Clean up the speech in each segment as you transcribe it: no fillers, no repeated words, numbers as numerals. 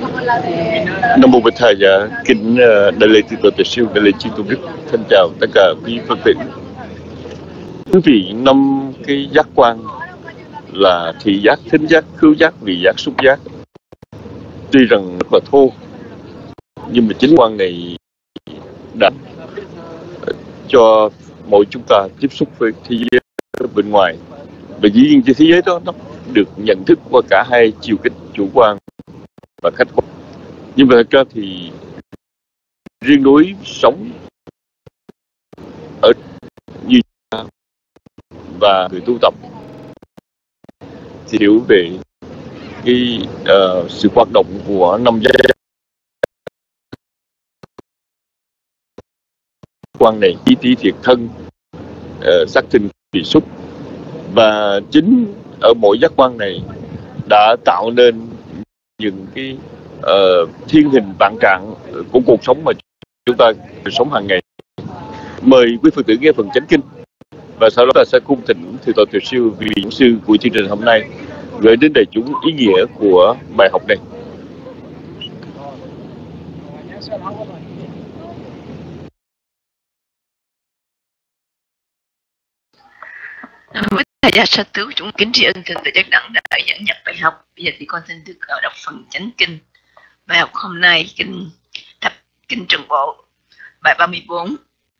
Nam mô Bích Thầy, kính đại lễ Từ Tội Tuệ Siêu, đại lễ Chư Tôn Đức, thân chào tất cả quý Phật tử. Quý vị, 5 cái giác quan là thị giác, thính giác, khứu giác, vị giác, xúc giác. Tuy rằng rất là thô, nhưng mà chính quan này đã cho mỗi chúng ta tiếp xúc với thế giới bên ngoài. Và dĩ nhiên trên thế giới đó nó được nhận thức qua cả hai chiều kích, chủ quan và khách quan. Nhưng mà thật ra thì riêng đối sống ở như và người tu tập thì hiểu về cái sự hoạt động của 5 giác quan này: ý, tí, thiệt, thân, sắc, thinh, vị, xúc. Và chính ở mỗi giác quan này đã tạo nên những cái thiên hình vạn trạng của cuộc sống mà chúng ta sống hàng ngày. Mời quý Phật tử nghe phần chánh kinh, và sau đó ta sẽ cung thỉnh Thượng tọa Tuyệt Siêu, vị giảng sư của chương trình hôm nay, gửi đến đại chúng ý nghĩa của bài học này. Với thời gian sa tứ, chúng kính tri ân Thượng tọa Giác Đẳng đã dẫn dắt bài học. Bây giờ thì con xin được đọc phần chánh kinh. Bài học hôm nay kinh Trần Bộ, bài 34,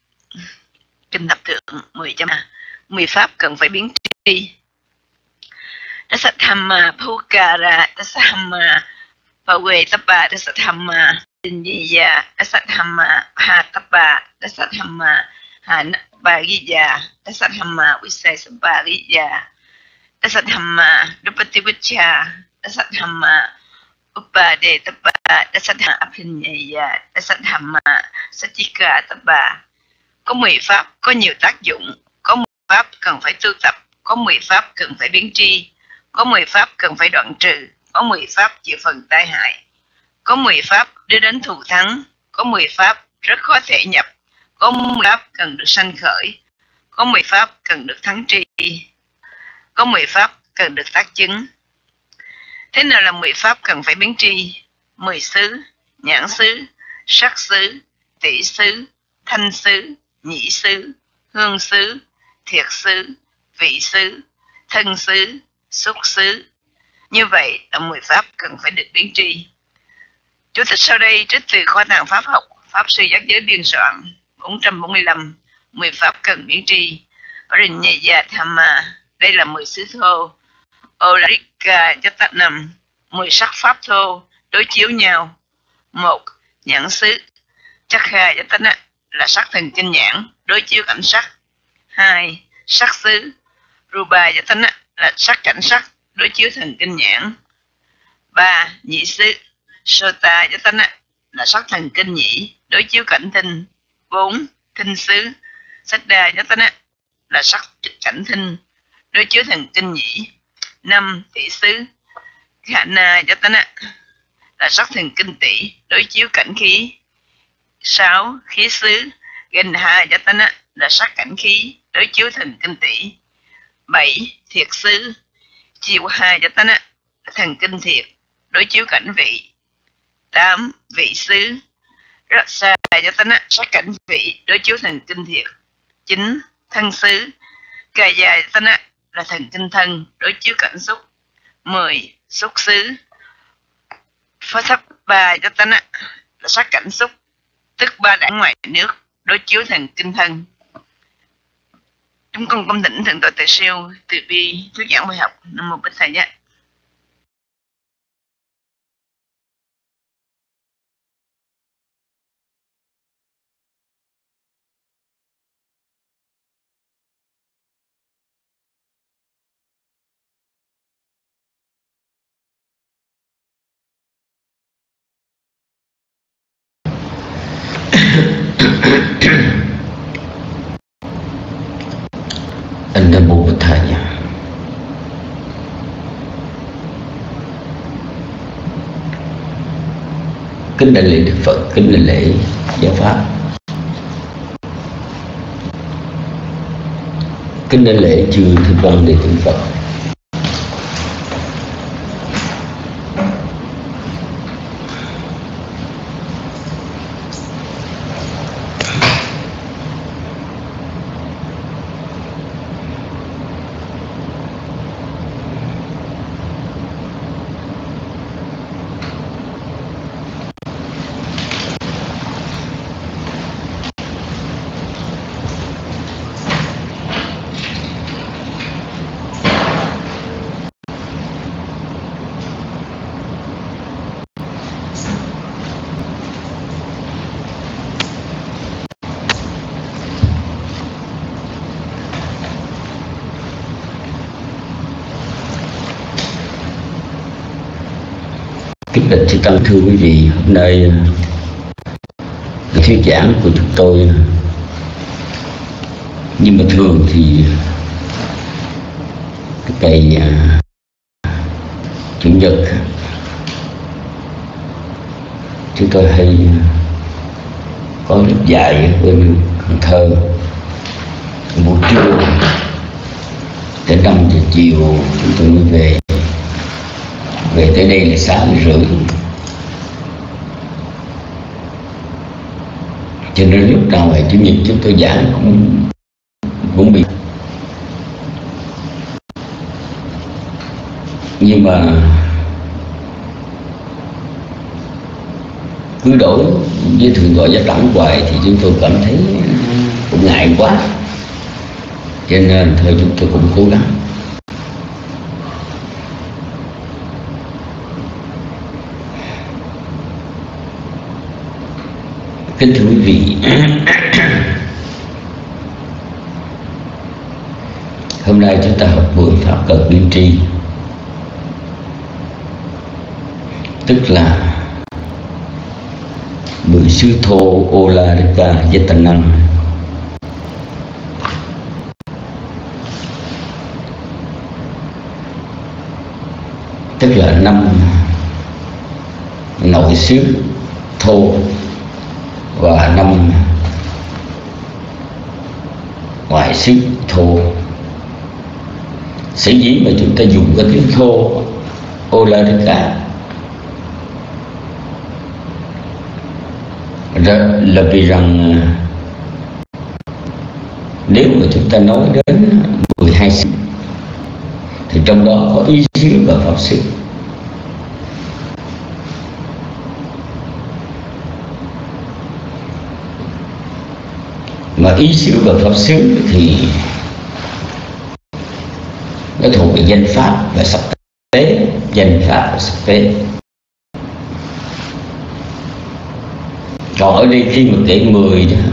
kinh thập thượng 10 pháp cần phải biến tri. Dasatthamma Phukara, Dasatthamma Pavetappa, Dasatthamma Tinyiya, Dasatthamma Hatappa, Dasatthamma Hanapariya, Dasatthamma Visesapariya, Dasatthamma Dupativicha, Dasatthamma Upadetappa, Dasatthamma Abhinyaya, Dasatthamma Satchikatappa. Có 10 pháp có nhiều tác dụng, có 10 pháp cần phải tu tập, có 10 pháp cần phải biến tri, có 10 pháp cần phải đoạn trừ, có 10 pháp chịu phần tai hại, có 10 pháp đưa đến thù thắng, có 10 pháp rất khó thể nhập, có 10 pháp cần được sanh khởi, có 10 pháp cần được thắng tri, có 10 pháp cần được tác chứng. Thế nào là 10 pháp cần phải biến tri? 10 xứ: nhãn xứ, sắc xứ, tỷ xứ, thanh xứ, nhĩ xứ, hương xứ, thiệt xứ, vị xứ, thân xứ, xúc xứ. Như vậy là 10 pháp cần phải được biến tri. Chú thích sau đây trích từ kho tàng pháp học Pháp sư Giác Giới biên soạn 445. 10 pháp cần biến tri. Parinyaya Thamma, đây là 10 xứ thô. Olarika Yatanam, 10 sắc pháp thô đối chiếu nhau. 1. Nhãn xứ. Chakha Yatana là sắc thần kinh nhãn đối chiếu cảnh sắc. 2. Sắc xứ. Rupa Yatana là sắc cảnh sắc đối chiếu thần kinh nhãn. 3. Nhĩ xứ. Sota Yatana là sắc thần kinh nhĩ đối chiếu cảnh thinh. 4. Thinh xứ. Saddha Yatana là sắc cảnh thinh đối chiếu thần kinh nhĩ. 5. Tỷ xứ. Khana Yatana là sắc thần kinh tỷ đối chiếu cảnh khí. 6. Khí xứ. Gandha Yatana là sắc cảnh khí đối chiếu thần kinh tỷ. 7. Thiệt xứ. Chivaha Yatana là thần kinh thiệt đối chiếu cảnh vị. 8. Vị xứ. Rasa Yatana sắc cảnh vị đối chiếu thần kinh thiệt. 9. Thân xứ. Kaya Yatana là thần kinh thân đối chiếu cảnh xúc. 10. Xúc xứ. Phathappa Yatana là sắc cảnh xúc, tức ba đảng ngoài nước đối chiếu thần kinh thân. Chúng con cung thỉnh Thượng tọa Tuệ Siêu từ bi thuyết giảng bài học. Nam mô Bích Thầy nhé. Nam mô Bích Thầy. Kính đại lễ Đức Phật, kính đại lễ giáo pháp, kính đại lễ chư Thích Văn Đệ tử Phật. Địch Chư Tăng thưa quý vị, hôm nay thuyết giảng của chúng tôi nhưng mà thường thì cái ngày Chủ nhật chúng tôi hay có lớp dạy ở bên Cần Thơ buổi trưa đến 5 giờ chiều chúng tôi mới về tới đây là 6 giờ rưỡi, cho nên lúc nào ngày Chủ nhật chúng tôi giảng cũng bị, nhưng mà cứ đổi với Thượng tọa Giác Đẳng hoài thì chúng tôi cảm thấy cũng ngại quá, cho nên thôi chúng tôi cũng cố gắng. Kính thưa quý vị, hôm nay chúng ta học 10 pháp cần biên tri, tức là 10 sư thô Oladika Yetanam, tức là 5 nội xứ thô và 5 ngoại xứ thô. Sở dĩ mà chúng ta dùng cái tiếng thô Oladika là vì rằng nếu mà chúng ta nói đến 12 xứ thì trong đó có ý xứ và pháp xứ. Mà ý xứ và pháp xứ thì nó thuộc về danh pháp và sắc tế, danh pháp và sắc tế. Còn ở đây khi mà kể 10 đó,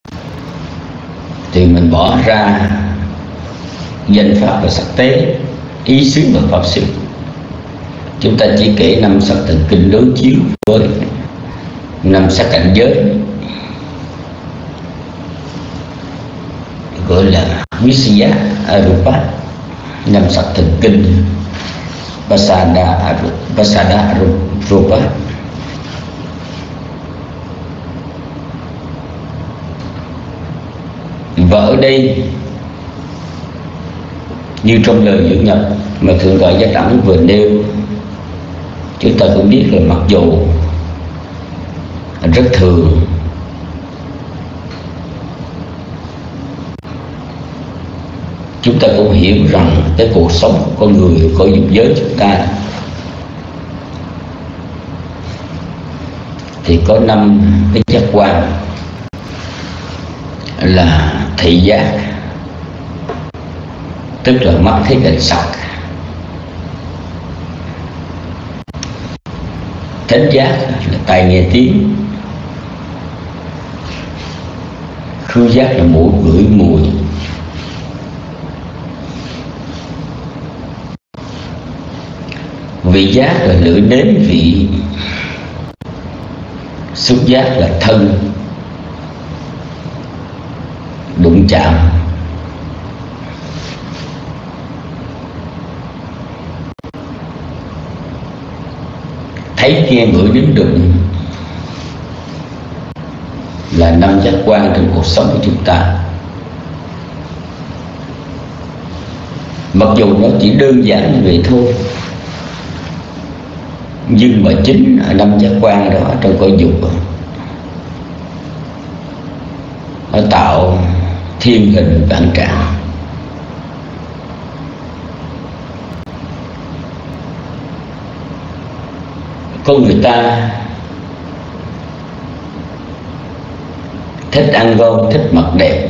thì mình bỏ ra danh pháp và sắc tế, ý xứ và pháp xứ. Chúng ta chỉ kể 5 sắc thần kinh đối chiếu với 5 sắc cảnh giới, gọi là Visaya Arupa, 5 sắc thần kinh, Pasada Arupa. Và ở đây như trong lời dẫn nhập mà Thượng tọa Giác Đẳng vừa nêu, chúng ta cũng biết là mặc dù rất thường chúng ta cũng hiểu rằng cái cuộc sống của con người, của dục giới chúng ta thì có 5 cái giác quan là thị giác, tức là mắt thấy cảnh sắc; thính giác là tai nghe tiếng; khứu giác là mũi ngửi mùi; vị giác là lưỡi nếm vị; xúc giác là thân đụng chạm; thấy nghe ngửi nếm đụng là 5 giác quan trong cuộc sống của chúng ta. Mặc dù nó chỉ đơn giản như vậy thôi, nhưng mà chính 5 giác quan đó trong cõi dục nó tạo thiên hình vạn trạng. Con người ta thích ăn ngon, thích mặc đẹp,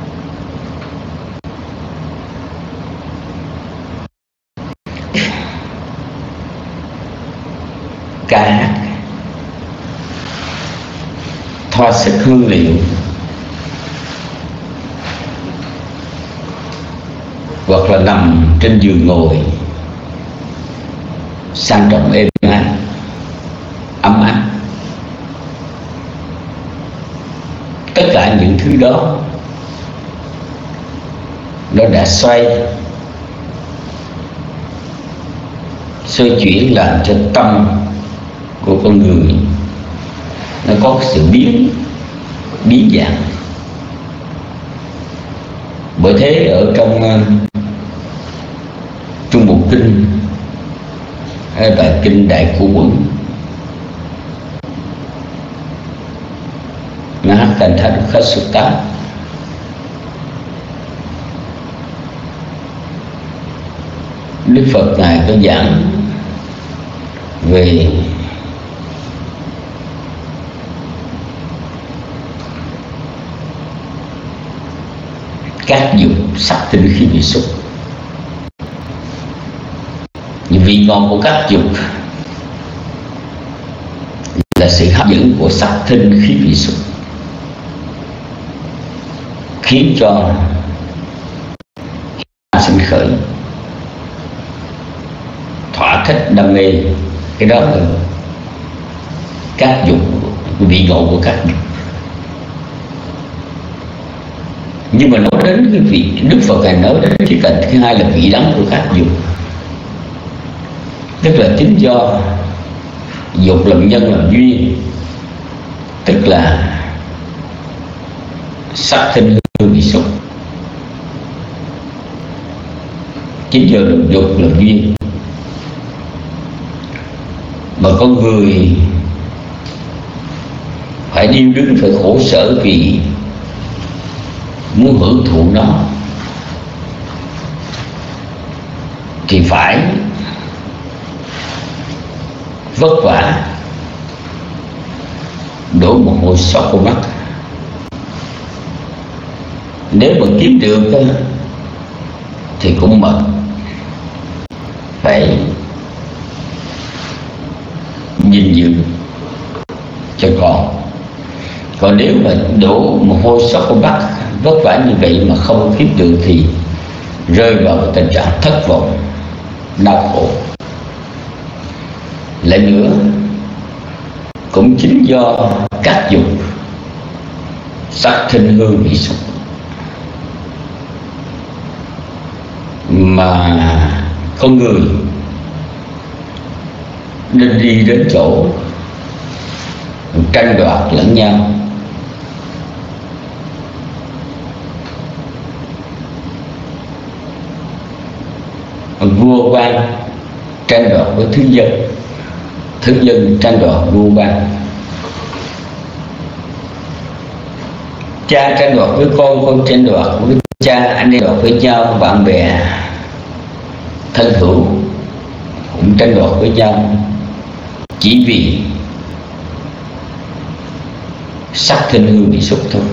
ca hát, thoa sức hương liệu, hoặc là nằm trên giường ngồi sang trọng êm ái. cả những thứ đó nó đã xoay chuyển làm cho tâm của con người nó có sự biến dạng. Bởi thế ở trong Trung Bộ Kinh hay bài kinh Đại Của Quẩn Mahakantha Sutta Đức Phật Ngài có giảng về các dục sắc tinh khí vị xúc. Vị ngọt của các dục là sự hấp dẫn của sắc tinh khí vị xúc, khiến cho sinh khởi thỏa thích đam mê. Cái đó là các dục, vị ngộ của các dục. Nhưng mà nói đến cái vị, Đức Phật Ngài nói đến cái cạnh thứ hai là vị đắng của các dục, tức là chính do dục làm nhân làm duyên, tức là sắc tinh hương vị xúc, chính do dục làm duyên mà con người phải điêu đứng, phải khổ sở vì muốn hưởng thụ nó, thì phải vất vả, đổ mồ hôi xót của mắt. Nếu mà kiếm được thì cũng mệt, phải gìn giữ cho còn nếu mà đổ mồ hôi xót của mắt, vất vả như vậy mà không kiếm được thì rơi vào tình trạng thất vọng, đau khổ. Lại nữa, cũng chính do các dục sắc thinh hương vị xúc mà con người nên đi đến chỗ tranh đoạt lẫn nhau, vua quan tranh đoạt với thứ dân tranh đoạt vua quan, cha tranh đoạt với con tranh đoạt với cha, anh em đoạt với nhau, bạn bè thân hữu cũng tranh đoạt với nhau, chỉ vì sắc thinh hương vị xúc thôi.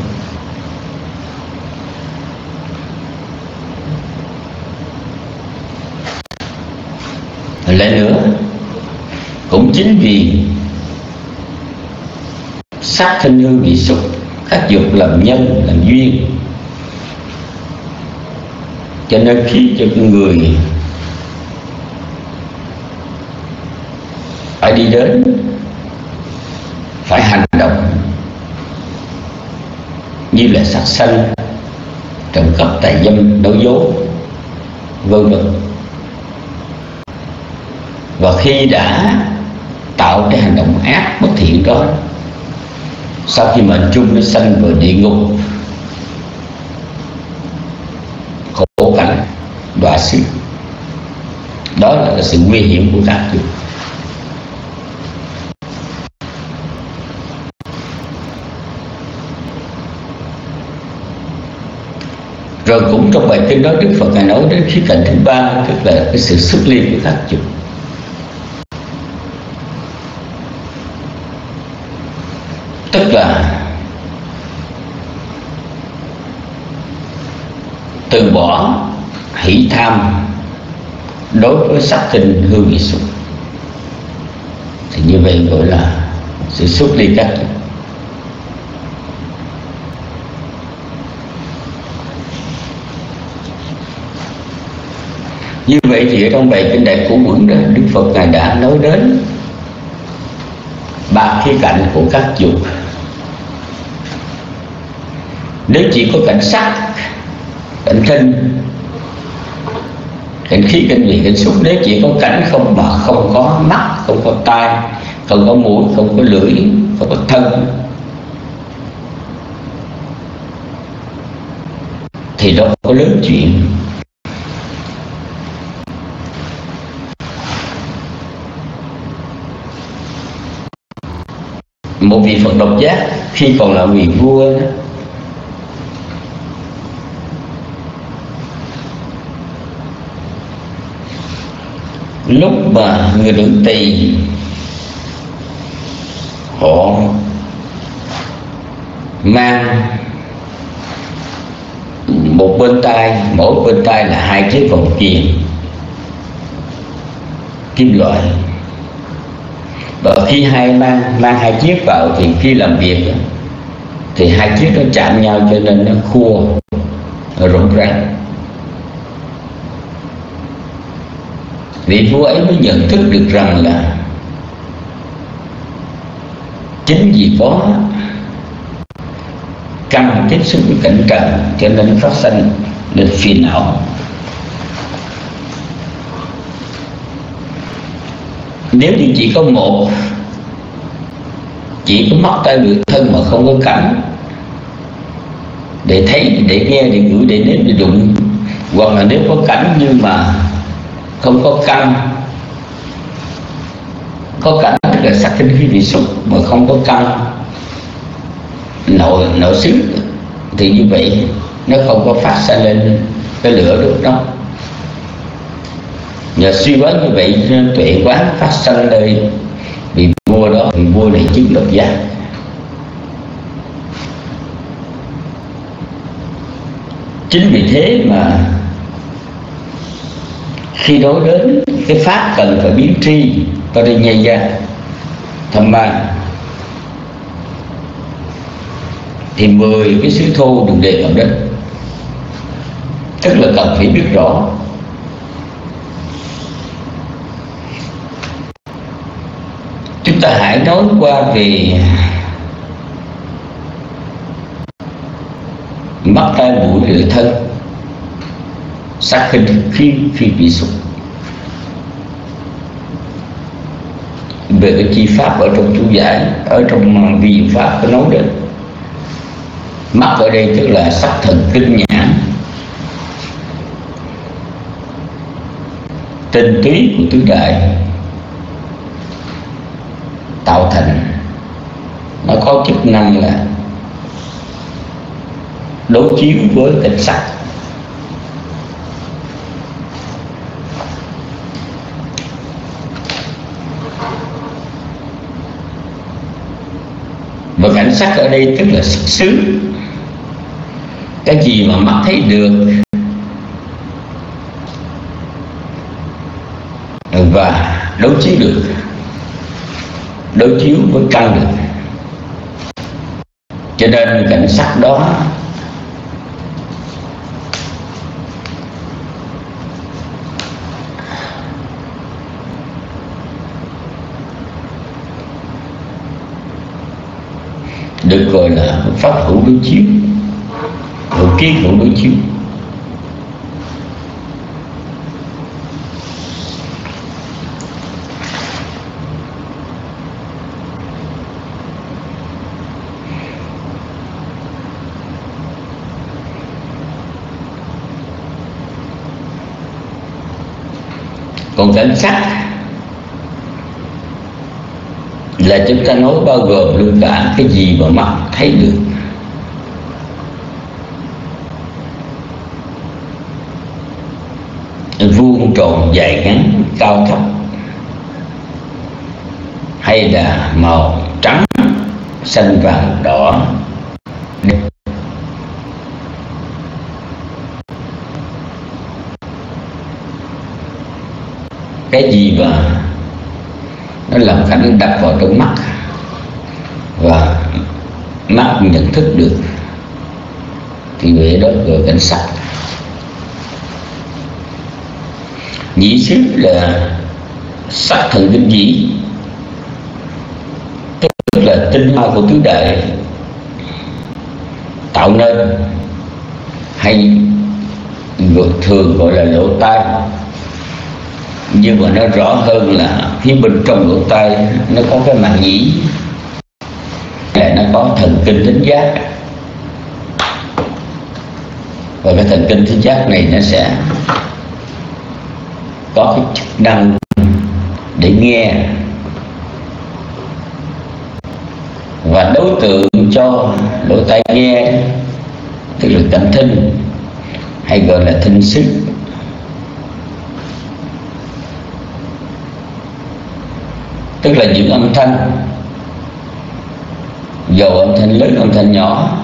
Lại nữa, cũng chính vì sắc thinh hương vị xúc, các dục làm nhân làm duyên, cho nên khiến cho người phải đi đến, phải hành động như là sát sanh, trộm cắp, tà dâm, nói dối, vân vân. Và khi đã tạo cái hành động ác bất thiện đó, sau khi mệnh chung nó sanh vào địa ngục, khổ cảnh, đọa xứ. Đó là sự nguy hiểm của các dục. Rồi cũng trong bài kinh đó, Đức Phật Ngài nói đến khía cạnh thứ ba, tức là cái sự xuất ly của các dục. Tức là từ bỏ hỷ tham đối với sắc tinh hương vị xúc, thì như vậy gọi là sự xuất ly các dục. Như vậy thì ở trong bài kinh Đại Của Quẩn đó, Đức Phật Ngài đã nói đến ba khía cạnh của các dục. Nếu chỉ có cảnh sắc, cảnh thinh, cảnh khí, cảnh vị, cảnh xúc, nếu chỉ có cảnh không mà không có mắt, không có tai, không có mũi, không có lưỡi, không có thân, thì đó có lớn chuyện. Một vị Phật độc giác khi còn là vị vua đó, lúc mà người nữ tỳ họ mang một bên tay, mỗi bên tay là 2 chiếc vòng kiềng kim loại, và khi mang 2 chiếc vào thì khi làm việc thì 2 chiếc nó chạm nhau cho nên nó khua, nó rụng ra. Vị vua ấy mới nhận thức được rằng là chính vì có căn tiếp xúc với cảnh trần cho nên phát sinh được phiền não. Nếu như chỉ có một, chỉ có mắt tai lưỡi thân mà không có cảnh để thấy, để nghe, để ngửi, để nếm, để đụng, hoặc là nếu có cảnh nhưng mà không có căn, có cảnh tức là sắc thinh khí vị xúc mà không có căn nội xứ, thì như vậy nó không có phát sinh lên cái lửa đốt đó. Nhờ suy quán như vậy nên tuệ quán phát sinh nơi vị vua đó, vị vua này chứng độc giác. Chính vì thế mà khi nói đến cái pháp cần phải biến tri Parinyaya Dhamma thì 10 cái xứ thô được đề cập đến, tức là cần phải biết rõ. Chúng ta hãy nói qua về mắt tai mũi lưỡi thân, sắc thinh khí vị xúc. Về cái chi pháp ở trong chú giải, ở trong vi diệu pháp có nói đến mắt ở đây tức là sắc thần kinh nhãn, tinh túy của tứ đại tạo thành, nó có chức năng là đối chiếu với cảnh sắc. Và cảnh sắc ở đây tức là sắc xứ, cái gì mà mắt thấy được và đối chiếu được, đối chiếu với căn được, cho nên cảnh sắc đó được gọi là pháp hữu đối chiếu, hữu kiến hữu đối chiếu. Còn cảnh sắc là chúng ta nói bao gồm luôn cả cái gì mà mắt thấy được, vuông tròn dài ngắn, cao thấp, hay là màu trắng, xanh, vàng, đỏ. Cái gì mà nó làm khả năng đập vào trong mắt và mắt nhận thức được thì về đó gọi cảnh sắc. Nhĩ xứ là sắc thần kinh nhĩ, tức là tinh hoa của tứ đại tạo nên, hay thường gọi là lỗ tai, nhưng mà nó rõ hơn là phía bên trong lỗ tai nó có cái màng nhĩ, là nó có thần kinh thính giác, và cái thần kinh thính giác này nó sẽ có cái chức năng để nghe, và đối tượng cho lỗ tai nghe tức là cảnh thính, hay gọi là thính xức. Tức là những âm thanh, dầu âm thanh lớn âm thanh nhỏ,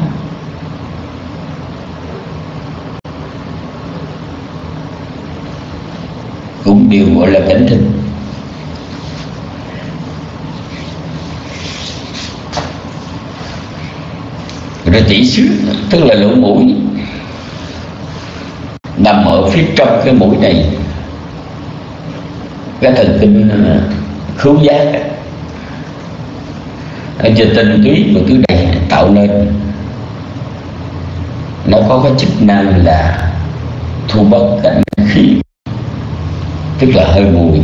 cũng đều gọi là cảnh thính. Rồi tỷ xứ tức là lỗ mũi, nằm ở phía trong cái mũi này, cái thần kinh khứu giác ở trên tinh túy của tứ đại tạo nên. Nó có cái chức năng là thu bất cảnh khí, tức là hơi mùi.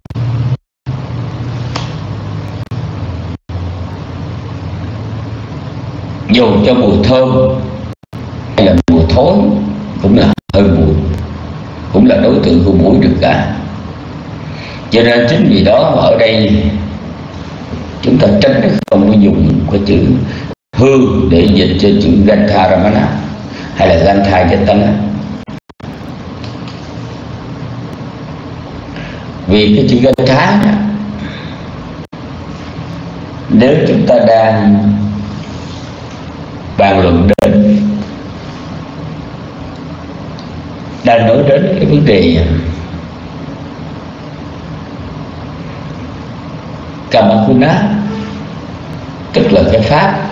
Dù cho mùi thơm hay là mùi thối cũng là hơi mùi, cũng là đối tượng của mũi được cả. Cho nên chính vì đó ở đây chúng ta tránh không có dùng cái chữ hương để dịch cho chữ Gantha Ramana hay là Gantha Yatana. Vì cái chữ Gantha đó, nếu chúng ta đang bàn luận đến, đang nói đến cái vấn đề Kamakuna, tức là cái pháp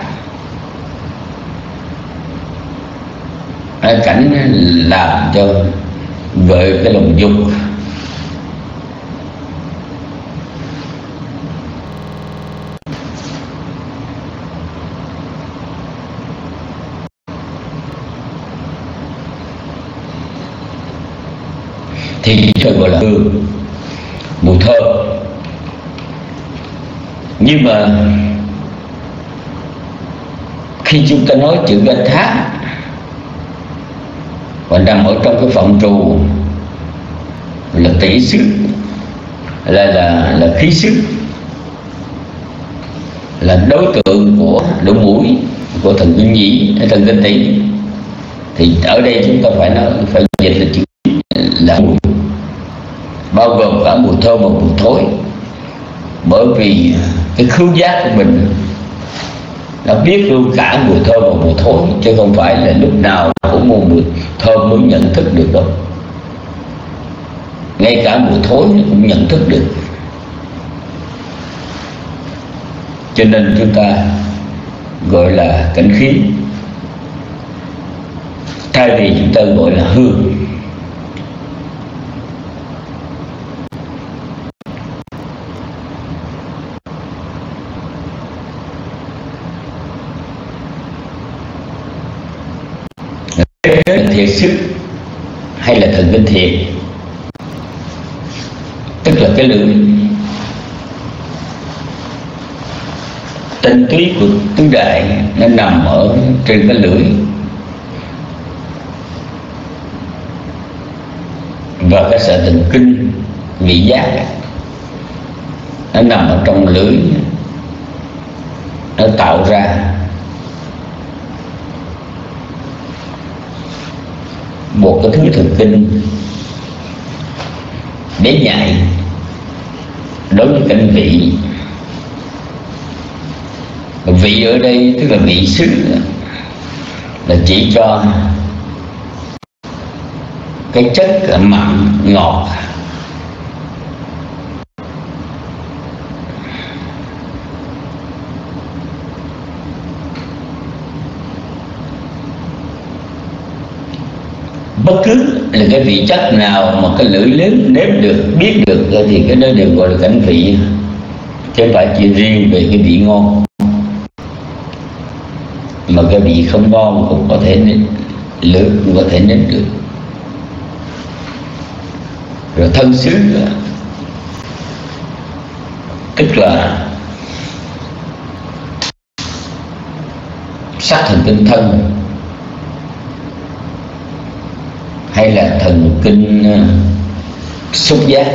cảnh làm cho gợi cái lòng dục, thì chúng ta gọi là hương, mùi thơm. Nhưng mà khi chúng ta nói chữ Gantha và nằm ở trong cái phạm trù là tỷ xứ, là khí xứ, là đối tượng của lỗ mũi, của thần kinh nhĩ, thần kinh tỵ, thì ở đây chúng ta phải dịch là chữ là mùi, bao gồm cả mùi thơm và mùi thối. Bởi vì cái khứu giác của mình nó biết luôn cả mùi thơm và mùi thối, chứ không phải là lúc nào cũng mua mùi thơm mới nhận thức được đâu. Ngay cả mùi thối nó cũng nhận thức được. Cho nên chúng ta gọi là cảnh khí, thay vì chúng ta gọi là hương. Thiệt sức hay là thần kinh thiệt, tức là cái lưỡi. Tinh túy của tứ đại nó nằm ở trên cái lưỡi, và cái sợi thần kinh vị giác nó nằm ở trong lưỡi, nó tạo ra một cái thứ thần kinh để nhạy đối với cảnh vị. Vị ở đây tức là vị xứ, là chỉ cho cái chất mặn ngọt. Bất cứ là cái vị chất nào mà cái lưỡi lớn nếm được, biết được thì cái đó đều gọi là cảnh vị, chứ không phải chỉ riêng về cái vị ngon. mà cái vị không ngon cũng có thể nếm, lửa cũng có thể nếm được. Rồi thân xứ tức là sắc thần kinh thân hay là thần kinh xúc giác.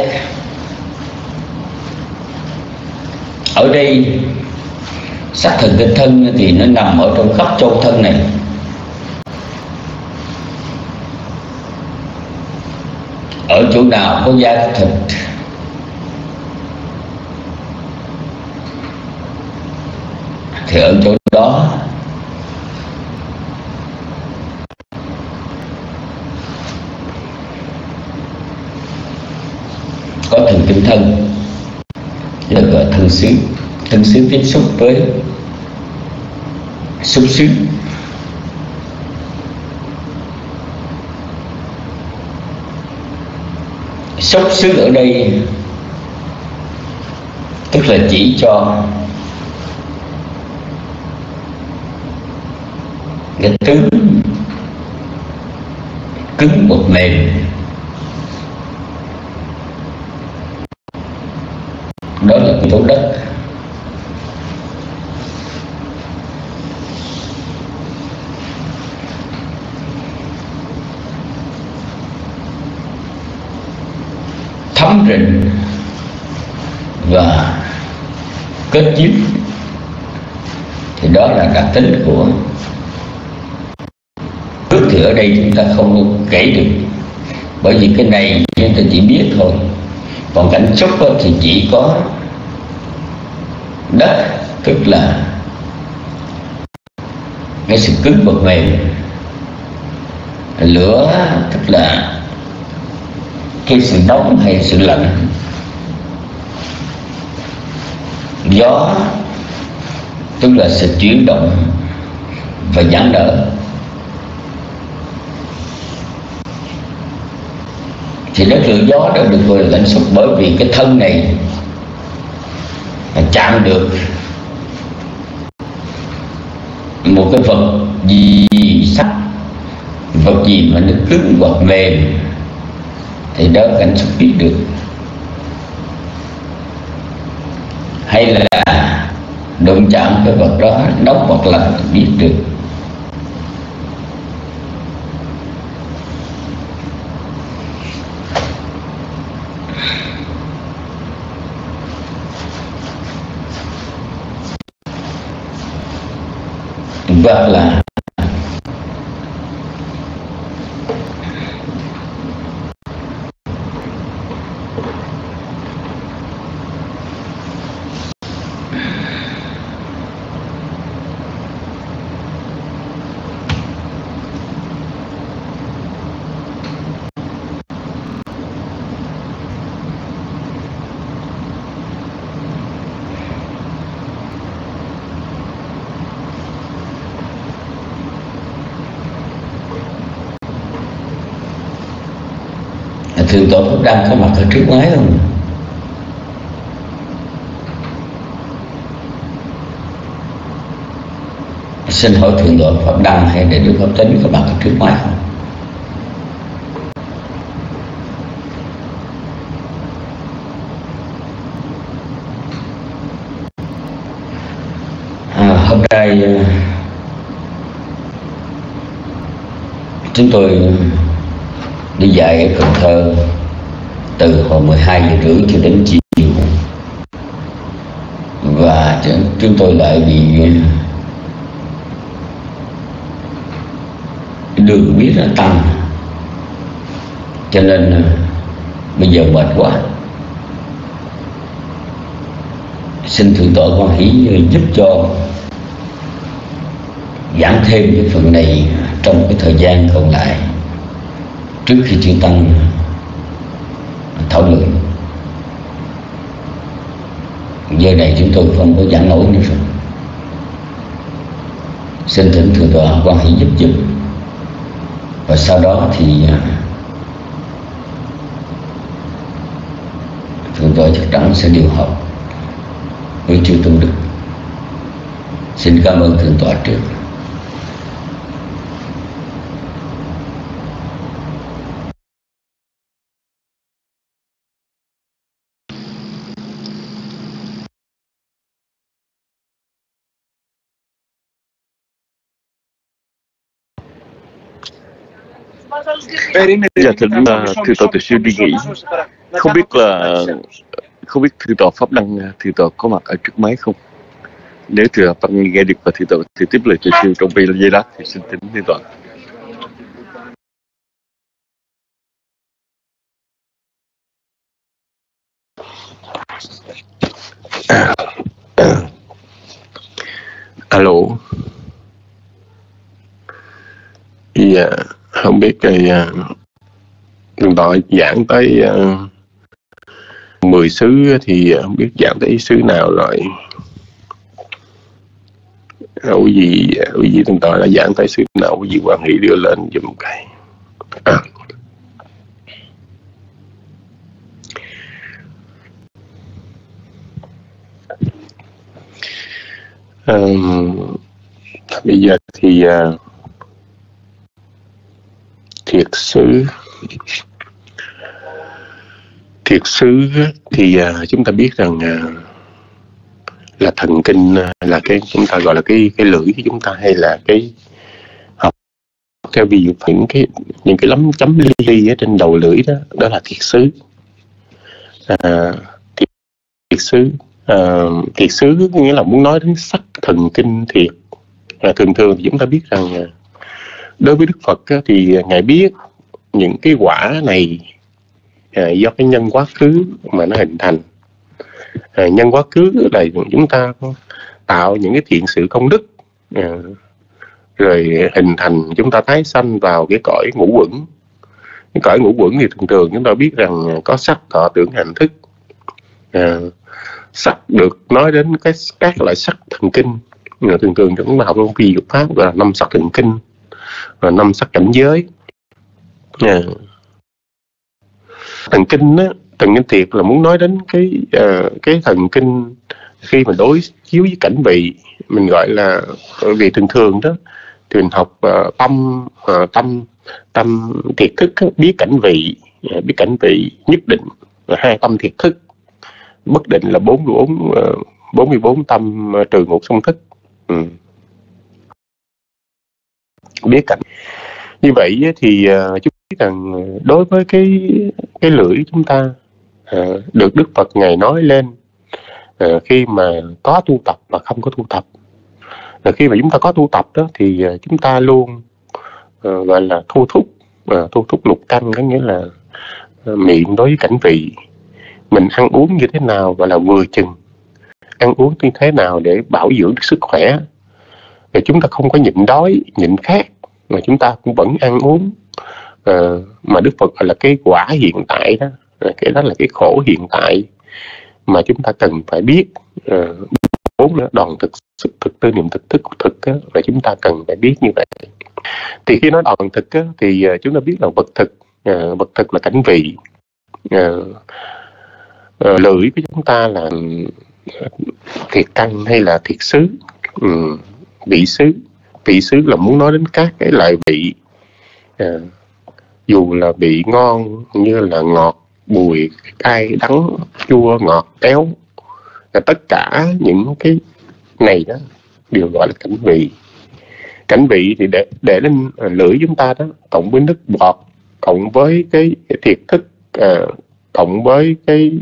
Ở đây sắc thần kinh thân thì nó nằm ở trong khắp châu thân này. Ở chỗ nào có da thịt thì ở chỗ đó có thần kinh thân, được gọi thân xứ. Thân xứ tiếp xúc với xúc xứ. Xúc xứ ở đây tức là chỉ cho cái tướng cứng một mềm, đó là cái tố đất. Thấm rịnh và kết dính thì đó là đặc tính của nước. Thì ở đây chúng ta không kể được, bởi vì cái này chúng ta chỉ biết thôi. Còn cảnh xúc thì chỉ có đất, tức là cái sự cứng và mềm. Lửa tức là cái sự nóng hay sự lạnh. Gió tức là sự chuyển động và giãn nở. Thì đất lượng gió đó được gọi là lãnh xúc, bởi vì cái thân này chạm được một cái vật gì sắc, vật gì mà nó cứng hoặc mềm thì đó cảnh xúc biết được. Hay là đụng chạm cái vật đó nóng hoặc lạnh biết được. Hoặc là Thượng tọa Pháp Đăng có mặt ở trước máy không? Xin hỏi Thượng tọa Pháp Đăng hay Đại đức Pháp Tính có mặt ở trước máy không? Hôm nay chúng tôi đi dạy ở Cần Thơ từ hồi 12 giờ rưỡi cho đến chiều, và chúng tôi lại bị đường huyết nó tăng, cho nên bây giờ mệt quá. Xin Thượng tọa Quan Hỷ giúp cho giảng thêm cái phần này trong cái thời gian còn lại trước khi chư tăng thảo luận. Giờ này chúng tôi không có giảng nổi nữa rồi. Xin thỉnh Thượng tọa Quan Hỷ giúp, và sau đó thì Thượng tọa chắc chắn sẽ điều học với chư tôn đức. Xin cảm ơn Thượng tọa trước. Dạ thỉnh thưa tọa Từ Siêu đi nghỉ. Không biết thưa tọa pháp đăng thưa tọa có mặt ở trước máy không? Nếu thưa pháp nghe được và thưa tọa thì tiếp lời cho siêu trong giây lát thì xin thỉnh thưa tọa. Alo. Dạ, không biết tọa giảng tới 10 xứ thì không biết giảng tới xứ nào rồi. Quý vị tọa đã giảng tới xứ nào, quý vị quan hệ đưa lên giùm cái. Bây giờ thì thiệt xứ thì chúng ta biết rằng là thần kinh là cái chúng ta gọi là cái lưỡi của chúng ta, hay là cái học theo ví dụ những cái lấm chấm li ở trên đầu lưỡi đó là thiệt xứ. Thiệt xứ nghĩa là muốn nói đến sắc thần kinh thiệt. Thường thì chúng ta biết rằng đối với Đức Phật thì Ngài biết những cái quả này do cái nhân quá khứ mà nó hình thành. Nhân quá khứ là chúng ta tạo những cái thiện sự công đức, rồi hình thành chúng ta tái sanh vào cái cõi ngũ uẩn. Cái cõi ngũ uẩn thì thường chúng ta biết rằng có sắc, thọ, tưởng, hành, thức. Sắc được nói đến các loại sắc thần kinh. Thường chúng ta học trong phi dục pháp gọi là 5 sắc thần kinh, và 5 sắc cảnh giới. Thần kinh thiệt là muốn nói đến cái thần kinh khi mà đối chiếu với cảnh vị, mình gọi là vì thường đó thì mình học tâm thiệt thức biết cảnh vị nhất định, và 2 tâm thiệt thức bất định là 44 tâm trừ 1 song thức. Biết cảnh như vậy thì chúng biết rằng đối với cái lưỡi chúng ta được Đức Phật Ngài nói lên khi mà có tu tập và không có tu tập. Khi mà chúng ta có tu tập đó thì chúng ta luôn gọi là thu thúc lục căn, có nghĩa là miệng đối với cảnh vị. Mình ăn uống như thế nào gọi là vừa chừng, ăn uống như thế nào để bảo dưỡng được sức khỏe. Rồi chúng ta không có nhịn đói, nhịn khát, mà chúng ta cũng vẫn ăn uống. Mà Đức Phật gọi là cái quả hiện tại đó, cái đó là cái khổ hiện tại mà chúng ta cần phải biết. 4 đoàn thực, sức thực, tư niệm thực, thức thực và chúng ta cần phải biết như vậy. Thì khi nói đoàn thực thì chúng ta biết là vật thực là cảnh vị. Lưỡi của chúng ta là thiệt căn hay là thiệt xứ. Vị xứ là muốn nói đến các cái loại vị, dù là vị ngon như là ngọt, bùi, cay, đắng, chua, ngọt, béo, tất cả những cái này đó đều gọi là cảnh vị. Cảnh vị thì để lên lưỡi chúng ta đó, cộng với nước bọt, cộng với cái thiệt thức, cộng với cái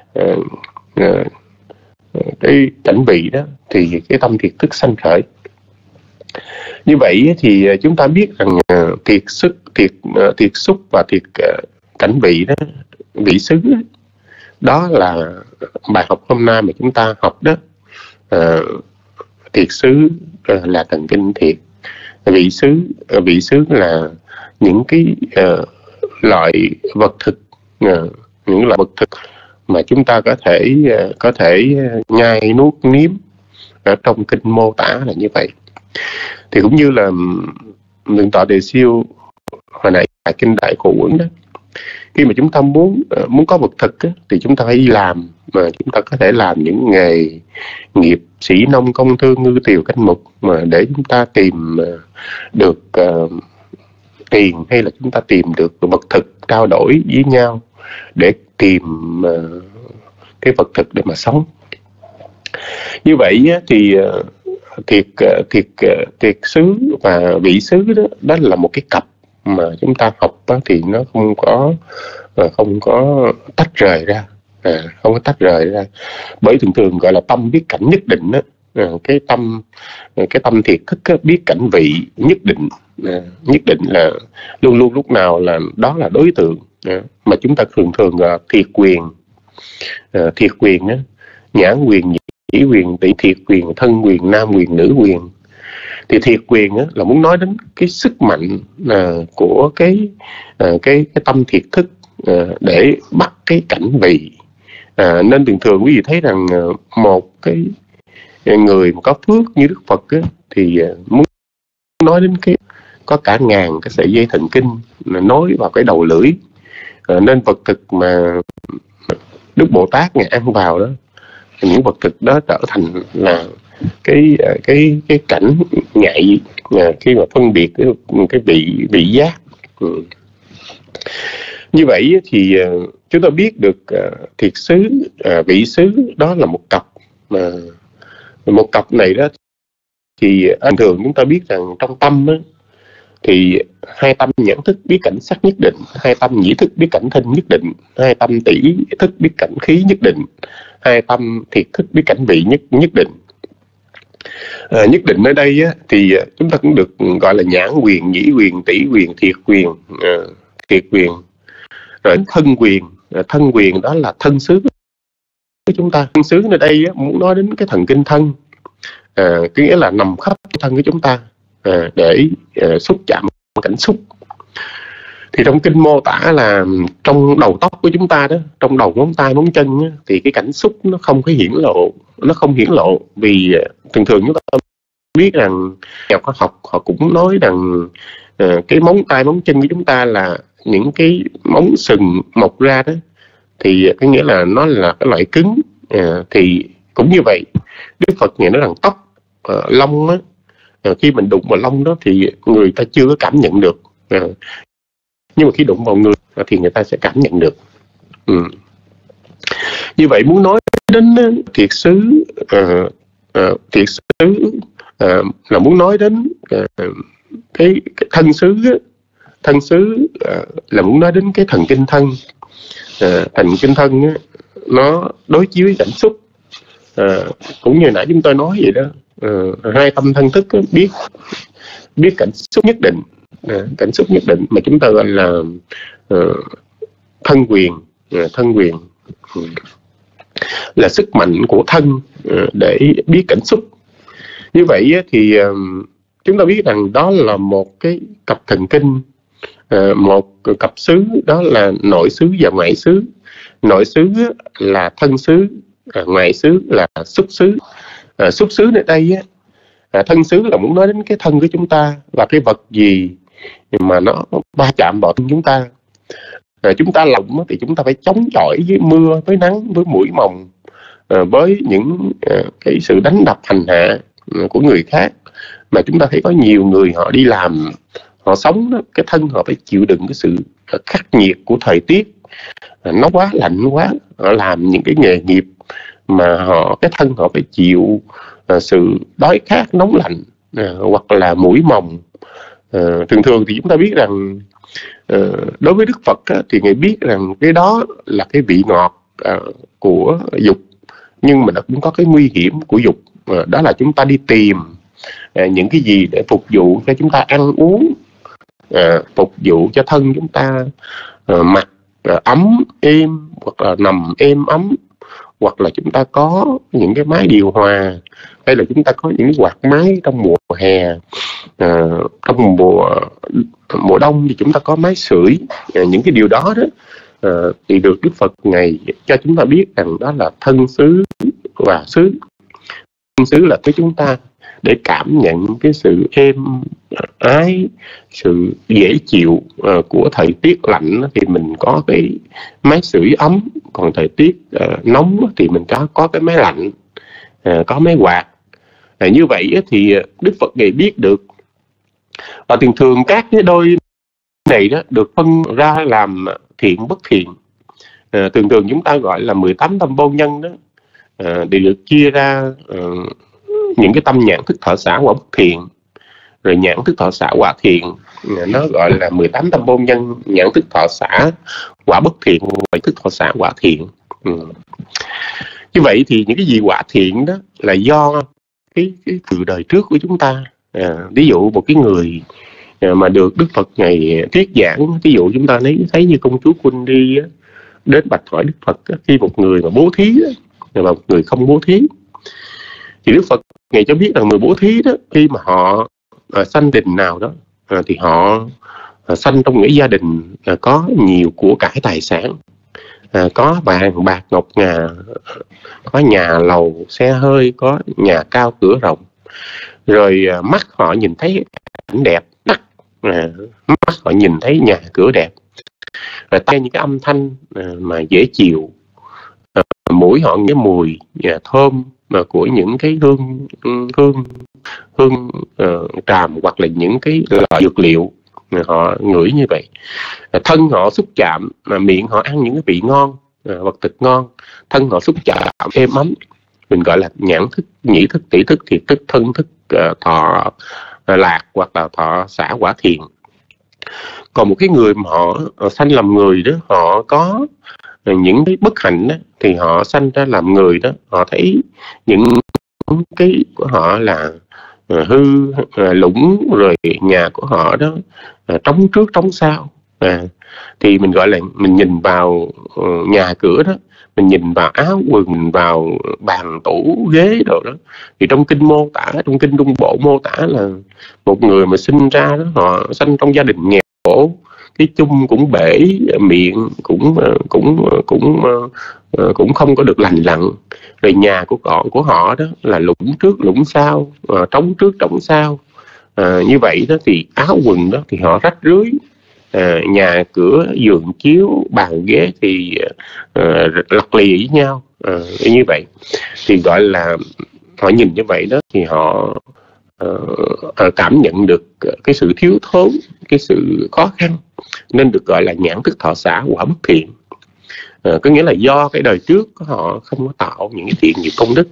cảnh vị đó, thì cái tâm thiệt thức sanh khởi. Như vậy thì chúng ta biết rằng thiệt xúc và thiệt cảnh vị đó, vị xứ đó là bài học hôm nay mà chúng ta học đó. Thiệt xứ là thần kinh thiệt, vị xứ là những cái loại vật thực, những loại vật thực mà chúng ta có thể nhai nuốt nếm. Ở trong kinh mô tả là như vậy. Thì cũng như là Thượng tọa Đề Siêu hồi nãy tại kinh Đại Khổ Uẩn đó, khi mà chúng ta muốn có vật thực thì chúng ta phải đi làm, mà chúng ta có thể làm những nghề nghiệp sĩ nông công thương ngư tiều canh mục mà để chúng ta tìm được tiền, hay là chúng ta tìm được vật thực trao đổi với nhau để tìm cái vật thực để mà sống. Như vậy thì thiệt xứ và vị xứ đó là một cái cặp mà chúng ta học đó, thì nó không có tách rời ra, không có tách rời ra. Bởi thường thường gọi là tâm biết cảnh nhất định đó. Cái tâm thiệt thức á, biết cảnh vị nhất định, nhất định là luôn luôn lúc nào là đó là đối tượng, mà chúng ta thường thiệt quyền, thiệt quyền á, nhãn quyền, nhĩ quyền, tỷ thiệt quyền, thân quyền, nam quyền, nữ quyền. Thì thiệt quyền á, là muốn nói đến cái sức mạnh của cái tâm thiệt thức để bắt cái cảnh vị. Nên thường quý vị thấy rằng một cái người mà có phước như Đức Phật á, thì muốn nói đến cái có cả ngàn cái sợi dây thần kinh nối vào cái đầu lưỡi, nên vật thực mà Đức Bồ Tát Ngài ăn vào đó, những vật thực đó trở thành là cái cảnh nhạy khi mà phân biệt cái vị giác. Như vậy thì chúng ta biết được thiệt xứ, vị xứ đó là một cặp, mà một cặp này đó thì thường chúng ta biết rằng trong tâm đó, thì hai tâm nhãn thức biết cảnh sắc nhất định, hai tâm nhĩ thức biết cảnh thinh nhất định, hai tâm tỷ thức biết cảnh khí nhất định, hai tâm thiệt thức biết cảnh vị nhất định. Nhất định ở đây á, thì chúng ta cũng được gọi là nhãn quyền, nhĩ quyền, tỷ quyền, thiệt quyền, thiệt quyền. Rồi thân quyền đó là thân xứ của chúng ta. Thân xứ ở đây á, muốn nói đến cái thần kinh thân, cái nghĩa là nằm khắp thân của chúng ta để xúc chạm cảnh xúc. Thì trong kinh mô tả là trong đầu tóc của chúng ta đó, trong đầu ngón tay ngón chân á, thì cái cảnh xúc nó không có hiển lộ, nó không hiển lộ. Vì thường chúng ta biết rằng nhà khoa học họ cũng nói rằng cái móng tay móng chân của chúng ta là những cái móng sừng mọc ra đó, thì cái nghĩa là nó là cái loại cứng. Thì cũng như vậy, Đức Phật Ngài nói rằng tóc, lông á, khi mình đụng vào lông đó thì người ta chưa có cảm nhận được, nhưng mà khi đụng vào người thì người ta sẽ cảm nhận được. Như vậy muốn nói đến thiệt xứ, là muốn nói đến cái thân xứ. Thân xứ là muốn nói đến cái thần kinh thân. Thần kinh thân á, nó đối chiếu với cảnh xúc, cũng như nãy chúng tôi nói vậy đó. Hai tâm thân thức á, biết cảnh xúc nhất định, cảnh xúc nhất định mà chúng ta gọi là thân quyền. Thân quyền là sức mạnh của thân để biết cảnh xúc. Như vậy thì chúng ta biết rằng đó là một cái cặp thần kinh, một cặp xứ, đó là nội xứ và ngoại xứ. Nội xứ là thân xứ, ngoại xứ là xúc xứ. Xúc xứ ở đây thân xứ là muốn nói đến cái thân của chúng ta và cái vật gì mà nó va chạm vào thân chúng ta. Chúng ta lộng thì chúng ta phải chống chọi với mưa, với nắng, với muỗi mồng, với những cái sự đánh đập hành hạ của người khác. Mà chúng ta thấy có nhiều người họ đi làm, họ sống đó, cái thân họ phải chịu đựng cái sự khắc nghiệt của thời tiết, nó quá lạnh quá. Họ làm những cái nghề nghiệp mà cái thân họ phải chịu sự đói khát nóng lạnh, hoặc là muỗi mồng. Thường thì chúng ta biết rằng đối với Đức Phật thì Ngài biết rằng cái đó là cái vị ngọt của dục, nhưng mà nó cũng có cái nguy hiểm của dục. Đó là chúng ta đi tìm những cái gì để phục vụ cho chúng ta ăn uống, phục vụ cho thân chúng ta mặc ấm êm, hoặc là nằm êm ấm, hoặc là chúng ta có những cái máy điều hòa, hay là chúng ta có những quạt máy trong mùa hè. Trong mùa đông thì chúng ta có máy sưởi. Những cái điều đó thì được Đức Phật Ngài cho chúng ta biết rằng đó là thân xứ và xứ. Thân xứ là với chúng ta để cảm nhận cái sự êm ái, sự dễ chịu của thời tiết lạnh thì mình có cái máy sưởi ấm, còn thời tiết nóng thì mình có cái máy lạnh, có máy quạt. Như vậy thì Đức Phật Ngài biết được. Và thường các cái đôi này đó được phân ra làm thiện bất thiện. Thường chúng ta gọi là 18 tâm vô nhân đó, để được chia ra những cái tâm nhãn thức thọ xả quả bất thiện, rồi nhãn thức thọ xả quả thiện, nó gọi là 18 tâm môn nhân, nhãn thức thọ xả quả bất thiện, thức thọ xả quả thiện. Như vậy thì những cái gì quả thiện đó là do cái từ đời trước của chúng ta. Ví dụ một cái người mà được Đức Phật ngày thuyết giảng, ví dụ chúng ta thấy như công chúa Quân đi đến bạch hỏi Đức Phật khi một người mà bố thí và một người không bố thí, thì Đức Phật ngày cho biết rằng người bố thí đó, khi mà họ sanh đình nào đó thì họ sanh trong những gia đình có nhiều của cải tài sản, có vàng bạc ngọc ngà, có nhà lầu xe hơi, có nhà cao cửa rộng, rồi mắt họ nhìn thấy cảnh đẹp, mắt họ nhìn thấy nhà cửa đẹp, rồi tai những cái âm thanh mà dễ chịu, mũi họ cái mùi thơm mà của những cái hương tràm hoặc là những cái loại dược liệu họ ngửi như vậy. Thân họ xúc chạm, mà miệng họ ăn những cái vị ngon, vật thực ngon, thân họ xúc chạm êm ấm, mình gọi là nhãn thức, nhĩ thức, tỷ thức, thiệt thức, thân thức, thọ lạc hoặc là thọ xả quả thiện. Còn một cái người mà họ sanh làm người đó, họ có những cái bất hạnh đó, thì họ sanh ra làm người đó, họ thấy những cái của họ là hư lũng, rồi nhà của họ đó trống trước trống sau, thì mình gọi là mình nhìn vào nhà cửa đó, mình nhìn vào áo quần, mình vào bàn tủ ghế đồ đó, thì trong kinh mô tả, trong kinh Trung Bộ mô tả là một người mà sinh ra đó, họ sanh trong gia đình nghèo khổ, cái chung cũng bể, miệng cũng không có được lành lặn, rồi nhà của họ đó là lũng trước lũng sau, trống trước trống sau, như vậy đó thì áo quần đó thì họ rách rưới, nhà cửa giường chiếu bàn ghế thì lặt lì với nhau, như vậy thì gọi là họ nhìn như vậy đó thì họ cảm nhận được cái sự thiếu thốn, cái sự khó khăn, nên được gọi là nhãn thức thọ xả quả bất thiện. Có nghĩa là do cái đời trước họ không có tạo những cái thiện nghiệp công đức.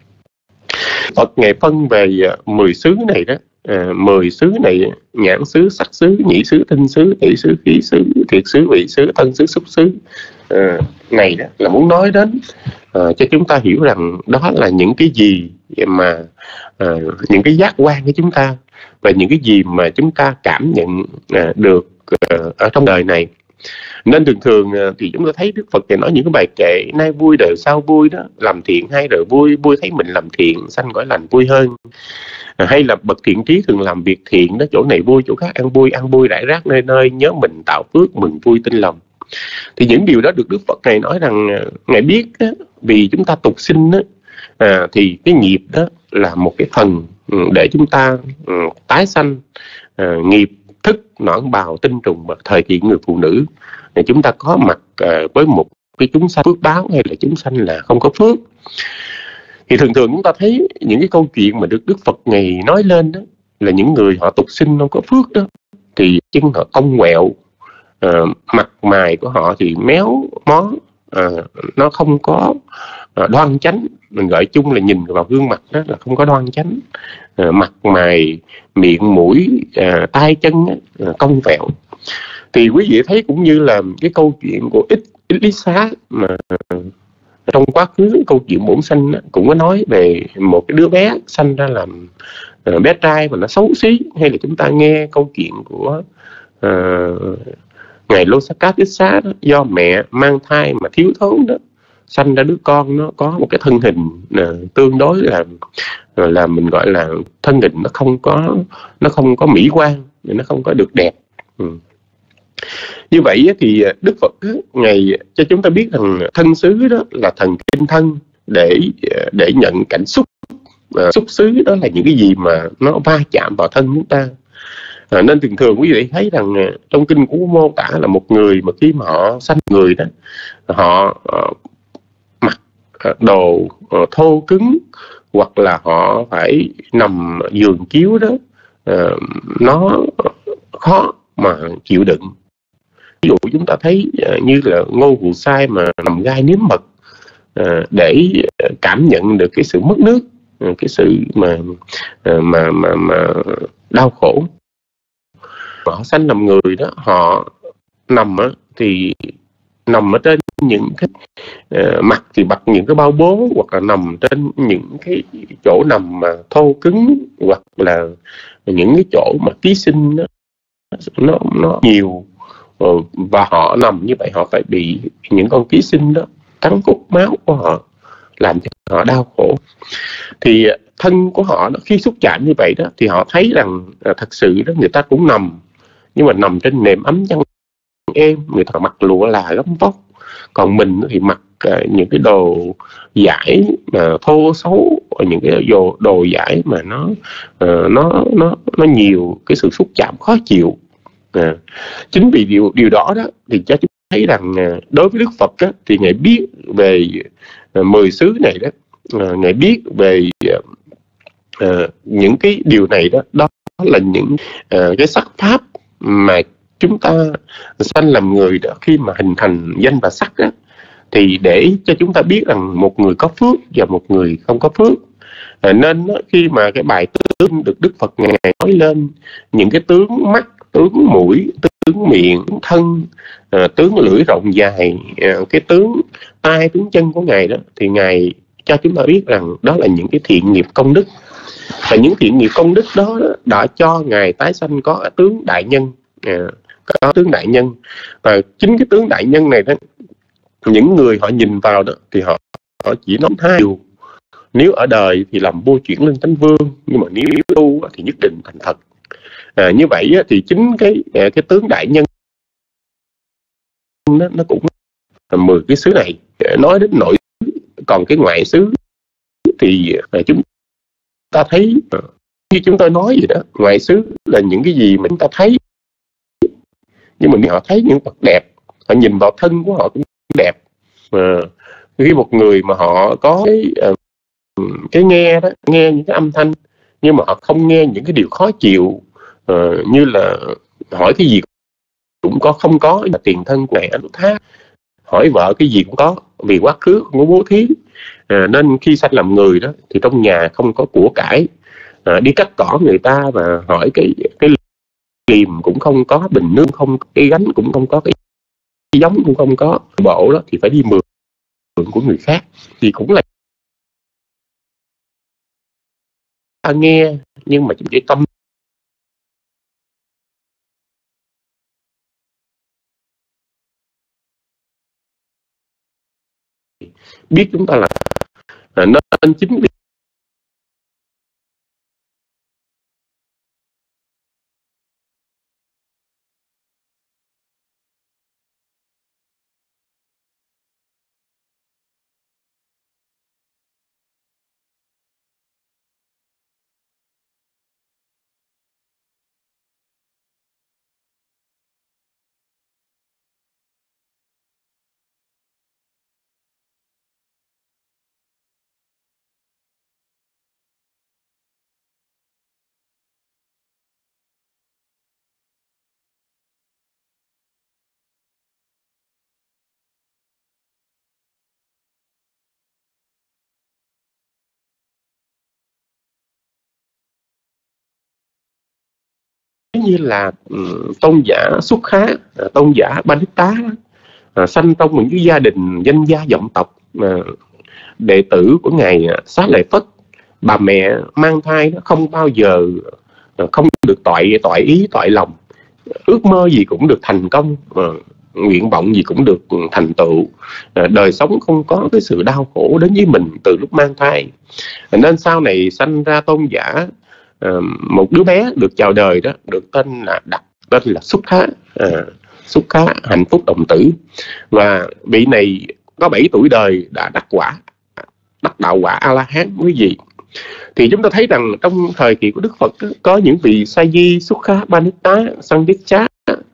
Phật ngày phân về 10 xứ này đó, 10 xứ này: nhãn xứ, sắc xứ, nhĩ xứ, tinh xứ, tỷ xứ, khí xứ, thiệt xứ, vị xứ, thân xứ, xúc xứ này đó là muốn nói đến cho chúng ta hiểu rằng đó là những cái gì mà những cái giác quan của chúng ta, và những cái gì mà chúng ta cảm nhận được ở trong đời này. Nên thường thì chúng ta thấy Đức Phật thì nói những cái bài kệ nay vui đời sau vui đó, làm thiện hay đời vui, vui thấy mình làm thiện, sanh cõi lành vui hơn. Hay là bậc thiện trí thường làm việc thiện đó, chỗ này vui chỗ khác ăn vui rải rác nơi nơi, nhớ mình tạo phước mừng vui tinh lòng. Thì những điều đó được Đức Phật này nói rằng Ngài biết đó, vì chúng ta tục sinh đó, thì cái nghiệp đó là một cái phần để chúng ta tái sanh, nghiệp thức nõn bào tinh trùng và thời kỳ người phụ nữ, để chúng ta có mặt với một cái chúng sanh phước báo hay là chúng sanh là không có phước. Thì thường chúng ta thấy những cái câu chuyện mà được Đức Phật ngày nói lên đó là những người họ tục sinh không có phước đó, thì chân họ cong quẹo, mặt mày của họ thì méo mó, nó không có đoan chánh. Mình gọi chung là nhìn vào gương mặt đó là không có đoan chánh, mặt mày, miệng mũi, tay chân cong vẹo. Thì quý vị thấy cũng như là cái câu chuyện của Ít Lý Xá mà trong quá khứ, câu chuyện bổn sanh cũng có nói về một cái đứa bé sanh ra làm bé trai mà nó xấu xí. Hay là chúng ta nghe câu chuyện của ngài Lô Sát Cát Tích Xá đó, do mẹ mang thai mà thiếu thốn đó, sanh ra đứa con nó có một cái thân hình tương đối là mình gọi là thân hình nó không có mỹ quan, nó không có được đẹp. Như vậy thì Đức Phật ngày cho chúng ta biết rằng thân xứ đó là thần kinh thân để nhận cảnh xúc. Xúc xứ đó là những cái gì mà nó va chạm vào thân chúng ta. Nên thường quý vị thấy rằng trong kinh cũng mô tả là một người mà khi mà họ sanh người đó, họ mặc đồ thô cứng, hoặc là họ phải nằm giường chiếu đó, nó khó mà chịu đựng. Ví dụ chúng ta thấy như là Ngô Cụ Sai mà nằm gai nếm mật để cảm nhận được cái sự mất nước, cái sự mà đau khổ. họ sanh làm người đó, họ nằm á, thì nằm ở trên những cái mặt thì bọc những cái bao bố, hoặc là nằm trên những cái chỗ nằm mà thô cứng, hoặc là những cái chỗ mà ký sinh nó nhiều, và họ nằm như vậy họ phải bị những con ký sinh đó cắn cốt máu của họ, làm cho họ đau khổ. Thì thân của họ đó, khi xúc chạm như vậy đó, thì họ thấy rằng thật sự đó người ta cũng nằm, nhưng mà nằm trên nệm ấm chăn êm, người ta mặc lụa là gấm vóc, còn mình thì mặc những cái đồ vải mà thô xấu, những cái đồ vải mà nó nhiều cái sự xúc chạm khó chịu. Chính vì điều đó thì cho chúng thấy rằng đối với Đức Phật đó, thì Ngài biết về 10 xứ này đó, Ngài biết về những cái điều này đó, đó là những cái sắc pháp mà chúng ta sanh làm người đó, khi mà hình thành danh và sắc đó, thì để cho chúng ta biết rằng một người có phước và một người không có phước. Nên khi mà cái bài tướng được Đức Phật Ngài nói lên những cái tướng mắt, tướng mũi, tướng miệng, tướng thân, tướng lưỡi rộng dài, cái tướng tai, tướng chân của Ngài đó, thì Ngài cho chúng ta biết rằng đó là những cái thiện nghiệp công đức. Và những thiện nghiệp công đức đó đã cho Ngài tái sanh có tướng đại nhân, có tướng đại nhân. Và chính cái tướng đại nhân này đó, những người họ nhìn vào đó thì họ chỉ nói hai điều: nếu ở đời thì làm vua chuyển lên tánh vương, nhưng mà nếu tu thì nhất định thành thật. Như vậy thì chính cái tướng đại nhân nó cũng 10 cái xứ này nói đến nội xứ. Còn cái ngoại xứ thì chúng ta thấy như chúng tôi nói gì đó, ngoại xứ là những cái gì mà chúng ta thấy, nhưng mà họ thấy những vật đẹp, họ nhìn vào thân của họ cũng đẹp. Khi một người mà họ có cái nghe đó, nghe những cái âm thanh, nhưng mà họ không nghe những cái điều khó chịu, như là hỏi cái gì cũng có, không có là tiền thân của này anh thác, hỏi vợ cái gì cũng có, vì quá khứ không có bố thí. Nên khi sanh làm người đó thì trong nhà không có của cải, đi cắt cỏ người ta và hỏi cái liềm cũng không có, bình nước không, cái gánh cũng không có, cái giống cũng không có, bộ đó thì phải đi mượn của người khác. Thì cũng là ta nghe, nhưng mà chỉ cái tâm biết chúng ta là nên chính vì như là tôn giả Xuất Khá, tôn giả Ba Đức Tá, sanh trong những cái gia đình danh gia vọng tộc, đệ tử của Ngài Xá Lợi Phất. Bà mẹ mang thai nó không bao giờ không được toại ý, toại lòng, ước mơ gì cũng được thành công, nguyện vọng gì cũng được thành tựu, đời sống không có cái sự đau khổ đến với mình từ lúc mang thai. Nên sau này sanh ra tôn giả, một đứa bé được chào đời đó được đặt tên là Xuất Khá, Xuất Khá hạnh phúc đồng tử. Và vị này có 7 tuổi đời đã đắc đạo quả A-la-hán quý vị. Thì chúng ta thấy rằng trong thời kỳ của Đức Phật có những vị Sa Di, Xuất Khá, Ba Đức Tá, Sang Đích Chá,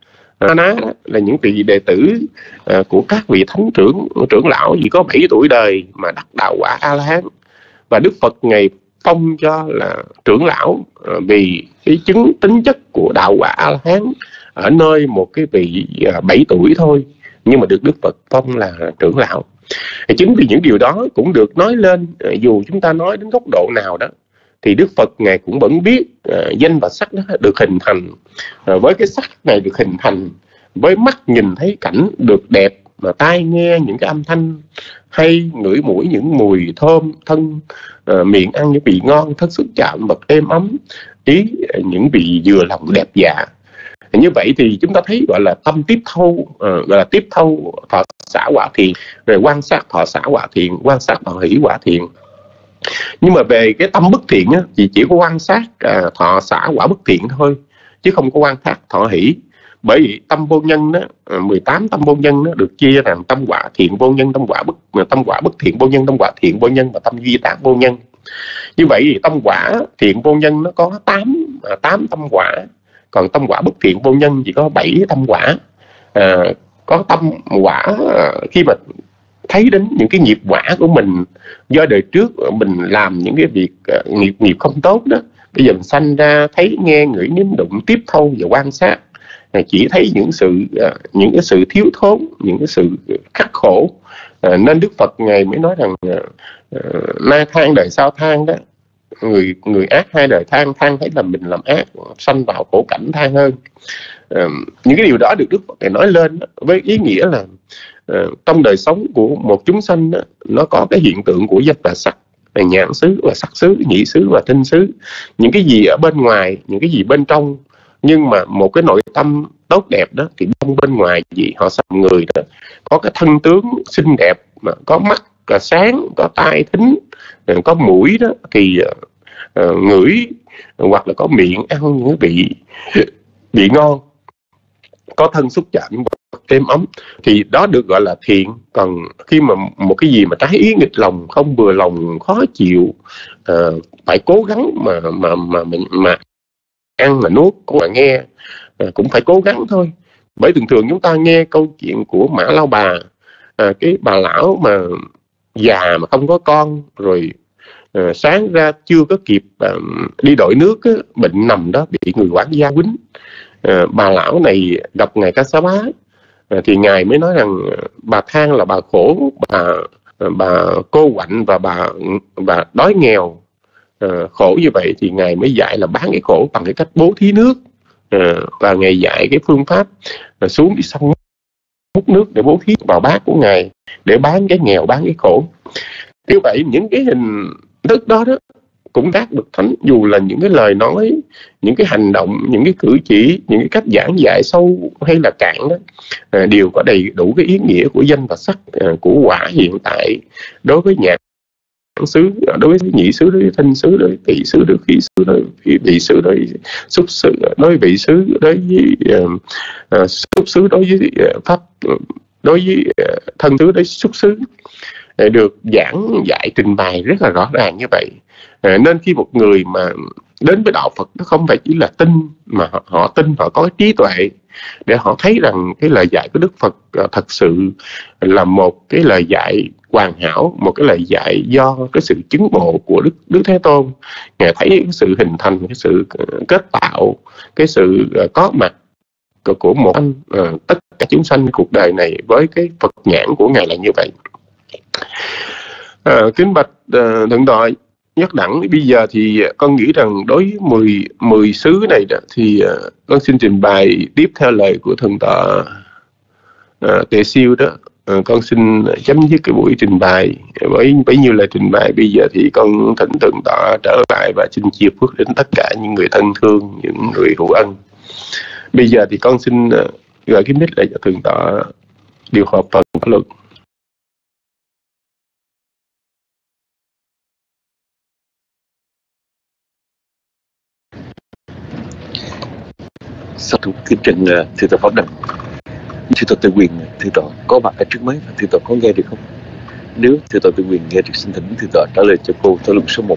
Ná là những vị đệ tử của các vị thánh trưởng lão chỉ có 7 tuổi đời mà đắc đạo quả A-la-hán. Và Đức Phật Ngài phong cho là trưởng lão vì cái chứng tính chất của đạo quả A-la-hán ở nơi một cái vị 7 tuổi thôi, nhưng mà được Đức Phật phong là trưởng lão. Chính vì những điều đó cũng được nói lên, dù chúng ta nói đến góc độ nào đó, thì Đức Phật Ngài cũng vẫn biết danh và sắc đó được hình thành. Với cái sắc này được hình thành, với mắt nhìn thấy cảnh được đẹp, mà tai nghe những cái âm thanh hay, ngửi mũi những mùi thơm, thân miệng ăn những vị ngon, thân xúc chạm vật êm ấm, ý những vị vừa lòng đẹp dạ. Như vậy thì chúng ta thấy gọi là tâm tiếp thâu, gọi là tiếp thâu thọ xả quả thiền, rồi quan sát thọ xả quả thiền, quan sát thọ hỷ quả thiền. Nhưng mà về cái tâm bất thiện á, thì chỉ có quan sát thọ xả quả bất thiện thôi, chứ không có quan sát thọ hỷ. Bởi vì tâm vô nhân đó, 18 tâm vô nhân đó, được chia thành tâm quả thiện vô nhân, tâm quả bất thiện vô nhân, tâm quả thiện vô nhân và tâm duy tác vô nhân. Như vậy thì tâm quả thiện vô nhân nó có 8 tâm quả, còn tâm quả bất thiện vô nhân chỉ có 7 tâm quả. Có tâm quả khi mà thấy đến những cái nghiệp quả của mình do đời trước mình làm những cái việc nghiệp không tốt đó, bây giờ mình sanh ra thấy nghe ngửi nếm đụng tiếp thâu và quan sát, chỉ thấy những cái sự thiếu thốn, những cái sự khắc khổ, nên Đức Phật Ngài mới nói rằng na than đời sau than đó, người ác hai đời than thấy là mình làm ác, sanh vào khổ cảnh than hơn. Những cái điều đó được Đức Phật Ngài nói lên với ý nghĩa là trong đời sống của một chúng sanh đó, nó có cái hiện tượng của danh và sắc, nhãn xứ và sắc xứ, nhĩ xứ và thinh xứ. Những cái gì ở bên ngoài, những cái gì bên trong, nhưng mà một cái nội tâm tốt đẹp đó thì trong bên ngoài gì họ sanh người đó có cái thân tướng xinh đẹp, mà có mắt sáng, có tai thính, có mũi đó thì ngửi, hoặc là có miệng ăn những vị ngon, có thân xúc chạm êm ấm, thì đó được gọi là thiện. Còn khi mà một cái gì mà trái ý nghịch lòng, không vừa lòng, khó chịu, phải cố gắng mà ăn, mà nuốt, mà nghe, cũng phải cố gắng thôi. Bởi thường thường chúng ta nghe câu chuyện của Mã Lao Bà, cái bà lão mà già mà không có con, rồi sáng ra chưa có kịp đi đổi nước á, bệnh nằm đó, bị người quản gia quýnh. Bà lão này gặp ngài Kassapa, thì ngài mới nói rằng bà than là bà khổ, bà cô quạnh và bà đói nghèo, khổ như vậy thì ngài mới dạy là bán cái khổ bằng cái cách bố thí nước, và ngài dạy cái phương pháp xuống đi sông múc nước để bố thí vào bát của ngài, để bán cái nghèo, bán cái khổ. Như vậy những cái hình thức đó cũng đạt được thánh, dù là những cái lời nói, những cái hành động, những cái cử chỉ, những cái cách giảng dạy sâu hay là cạn đó, đều có đầy đủ cái ý nghĩa của danh và sắc, của quả hiện tại đối với nhãn xứ, đối với nhĩ xứ, đối với thinh xứ, đối với tỷ xứ, đối với khí xứ, đối với vị xứ, đối với xúc xứ, đối với vị xứ, đối với xúc xứ, đối với pháp, đối với thân xứ, đối với xúc xứ, được giảng dạy trình bày rất là rõ ràng như vậy. Nên khi một người mà đến với đạo Phật, nó không phải chỉ là tin, mà họ tin, họ có cái trí tuệ để họ thấy rằng cái lời dạy của Đức Phật thật sự là một cái lời dạy hoàn hảo, một cái lời dạy do cái sự chứng ngộ của Đức Thế Tôn. Ngài thấy cái sự hình thành, cái sự kết tạo, cái sự có mặt của một tất cả chúng sanh cuộc đời này với cái Phật nhãn của Ngài là như vậy. Kính bạch Thượng tọa Nhất Đẳng, bây giờ thì con nghĩ rằng đối với 10 xứ này đó, thì con xin trình bày tiếp theo lời của Thượng tọa Tề Siêu đó. Con xin chấm dứt cái buổi trình bày với bấy nhiêu lời trình bày. Bây giờ thì con thỉnh Thượng tọa trở lại và xin chia phước đến tất cả những người thân thương, những người hữu ân. Bây giờ thì con xin gửi cái mic lại cho Thượng tọa điều hợp phần thảo luận. Sa thú kính trình thưa tọa Pháp Đăng, thưa tọa Tự Quyền, thưa tọa có mặt ở trước máy và thưa tọa có nghe được không? Nếu thưa tọa Tự Quyền nghe được, xin thỉnh thưa tọa trả lời cho cô thảo luận số 1.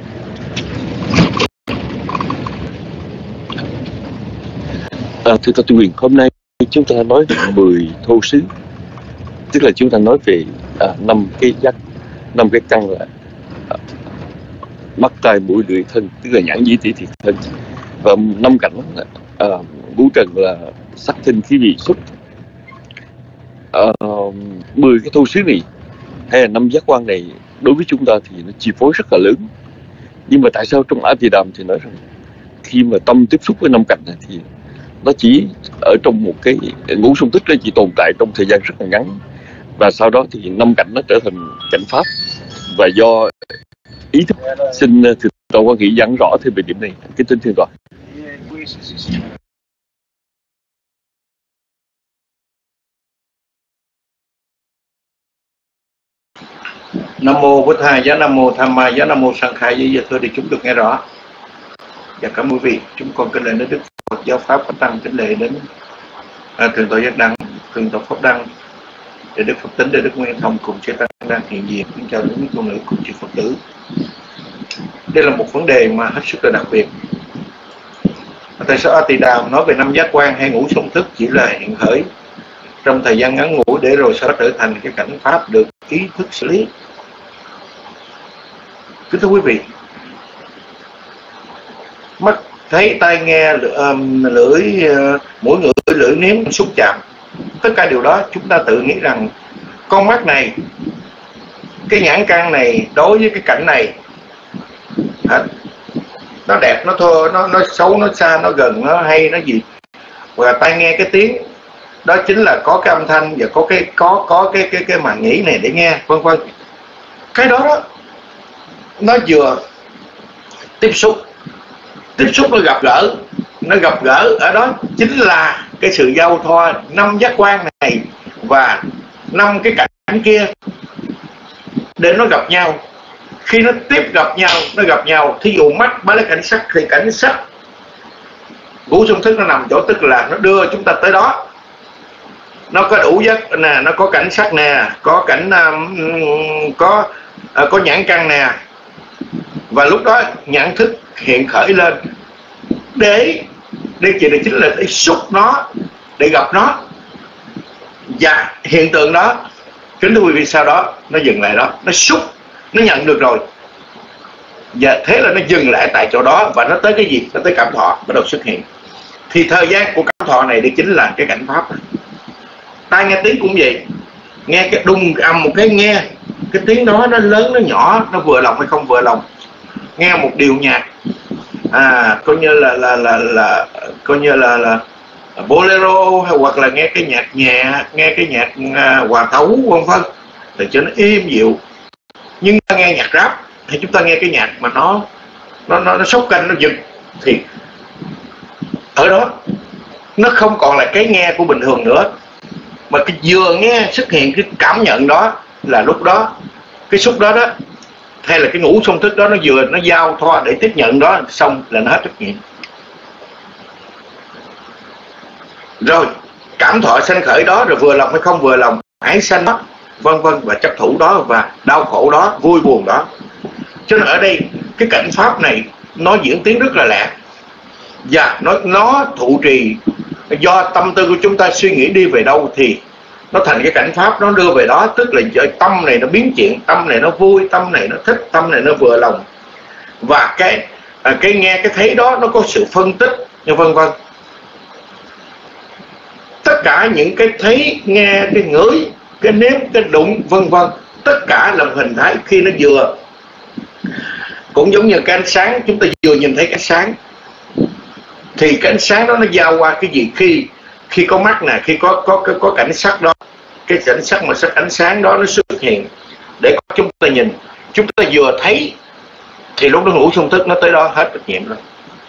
Thưa tọa Tự Quyền, hôm nay chúng ta nói về 10 thô xứ, tức là chúng ta nói về 5 cái giác, 5 cái căn là mắt, tai, mũi, lưỡi, thân, tức là nhãn, nhĩ, tỷ, thiệt, thân, và 5 cảnh là ngũ trần là sắc, thinh, khí, vị, xúc. 10 cái thô xứ này hay là 5 giác quan này đối với chúng ta thì nó chi phối rất là lớn. Nhưng mà tại sao trong A Tỳ Đàm thì nói rằng khi mà tâm tiếp xúc với năm cảnh này thì nó chỉ ở trong một cái ngũ sung thức, nó chỉ tồn tại trong thời gian rất là ngắn, và sau đó thì năm cảnh nó trở thành cảnh pháp, và do ý thức. Xin Thượng tọa Quan Hỷ giảng rõ thêm về điểm này. Kính thưa Thượng tọa. Nam mô Bổn Thầy Giá, Nam mô Tham Ma Giá, Nam mô Sang Khai Giá. Thưa thì chúng được nghe rõ. Và cảm ơn quý vị. Chúng con kính lễ đến Đức Phật Giáo Pháp Pháp Tăng, kính lễ đến Thượng tọa Giác Đăng, Thượng tọa Pháp Đăng, để Đức Phật Tính, để Đức Nguyên Thông cùng chư tăng đang hiện diện. Kính chào những ngôn ngữ cùng chư Phật tử. Đây là một vấn đề mà hết sức là đặc biệt. Tại sao A Tỳ Đàm nói về năm giác quan hay ngũ sung thức chỉ là hiện khởi trong thời gian ngắn ngủi, để rồi sau đó trở thành cái cảnh pháp được ý thức xử lý? Kính thưa quý vị, mắt thấy, tai nghe, lưỡi, mũi ngửi, lưỡi nếm, xúc chạm, tất cả điều đó chúng ta tự nghĩ rằng con mắt này, cái nhãn căn này đối với cái cảnh này nó đẹp, nó thô, nó xấu, nó xa, nó gần, nó hay, nó gì. Và tai nghe cái tiếng đó chính là có cái âm thanh và có cái màng nhĩ này để nghe, vân vân. Cái đó nó vừa tiếp xúc nó gặp gỡ ở đó chính là cái sự giao thoa năm giác quan này và năm cái cảnh kia để nó gặp nhau. Khi nó gặp nhau, thí dụ mắt bá lấy cảnh sắc, thì cảnh sắc ngũ sung thức nó nằm chỗ, tức là nó đưa chúng ta tới đó. Nó có đủ giác nè, nó có cảnh sắc nè, có cảnh có nhãn căn nè, và lúc đó nhãn thức hiện khởi lên để chỉ là chính là để xúc nó, để gặp nó. Và hiện tượng đó, kính thưa quý vị, sau đó nó dừng lại đó, nó xúc, nó nhận được rồi, và thế là nó dừng lại tại chỗ đó, và nó tới cái gì? Nó tới cảm thọ bắt đầu xuất hiện. Thì thời gian của cảm thọ này, đây chính là cái cảnh pháp này. Tai nghe tiếng cũng vậy, nghe cái đùng ầm một cái, nghe cái tiếng đó nó lớn, nó nhỏ, nó vừa lòng hay không vừa lòng. Nghe một điều nhạc, coi như là bolero, hay hoặc là nghe cái nhạc nhẹ, nghe cái nhạc hòa tấu, vân vân, thì cho nó êm dịu. Nhưng ta nghe nhạc rap, hay chúng ta nghe cái nhạc mà nó sốc canh, nó giật, thì ở đó nó không còn là cái nghe của bình thường nữa, mà cái vừa nghe xuất hiện cái cảm nhận đó, là lúc đó cái xúc đó hay là cái ngũ sung thức đó nó giao thoa để tiếp nhận đó, xong là nó hết trách nhiệm. Rồi cảm thọ sanh khởi đó, rồi vừa lòng hay không vừa lòng, ái sanh đó, vân vân, và chấp thủ đó, và đau khổ đó, vui buồn đó. Cho nên ở đây cái cảnh pháp này nó diễn tiến rất là lẹ, và nó thụ trì do tâm tư của chúng ta suy nghĩ đi về đâu thì nó thành cái cảnh pháp, nó đưa về đó. Tức là tâm này nó biến chuyển, tâm này nó vui, tâm này nó thích, tâm này nó vừa lòng, và cái nghe cái thấy đó nó có sự phân tích, như vân vân. Tất cả những cái thấy, nghe, cái ngửi, cái nếm, cái đụng, vân vân, tất cả là một hình thái khi nó vừa, cũng giống như cái ánh sáng, chúng ta vừa nhìn thấy cái sáng, thì cái ánh sáng đó nó giao qua cái gì? Khi có mắt nè, khi có cảnh sắc đó, cái cảnh sắc mà ánh sáng đó nó xuất hiện để chúng ta nhìn, chúng ta vừa thấy thì lúc đó ngũ sung thức nó tới đó hết trách nhiệm rồi.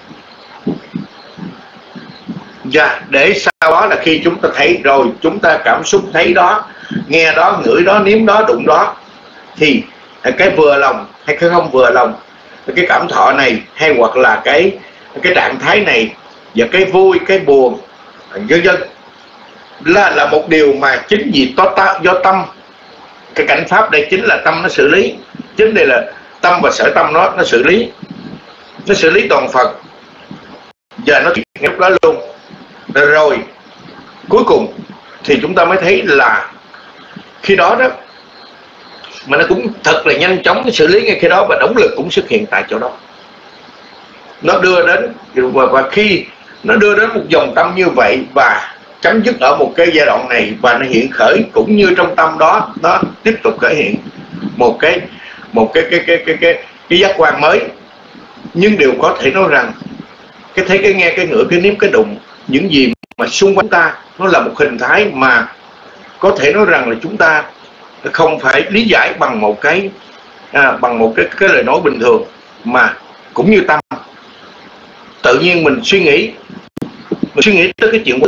Và để sau đó là khi chúng ta thấy rồi, chúng ta cảm xúc thấy đó, nghe đó, ngửi đó, nếm đó, đụng đó, thì cái vừa lòng hay cái không vừa lòng, cái cảm thọ này, hay hoặc là cái trạng thái này, và cái vui, cái buồn, vân vân, là một điều mà chính vì do tâm. Cái cảnh pháp đây chính là tâm nó xử lý, chính đây là tâm và sở tâm nó xử lý toàn Phật, và nó lúc đó luôn. Rồi cuối cùng thì chúng ta mới thấy là khi đó mà nó cũng thật là nhanh chóng cái xử lý ngay khi đó, và động lực cũng xuất hiện tại chỗ đó. Nó đưa đến, và khi nó đưa đến một dòng tâm như vậy và chấm dứt ở một cái giai đoạn này, và nó hiện khởi cũng như trong tâm đó, nó tiếp tục khởi hiện một cái giác quan mới, nhưng đều có thể nói rằng cái thấy, cái nghe, cái ngửi, cái nếm, cái đụng, những gì mà xung quanh ta nó là một hình thái mà có thể nói rằng là chúng ta không phải lý giải bằng một cái lời nói bình thường, mà cũng như tâm. Tự nhiên mình suy nghĩ tới cái chuyện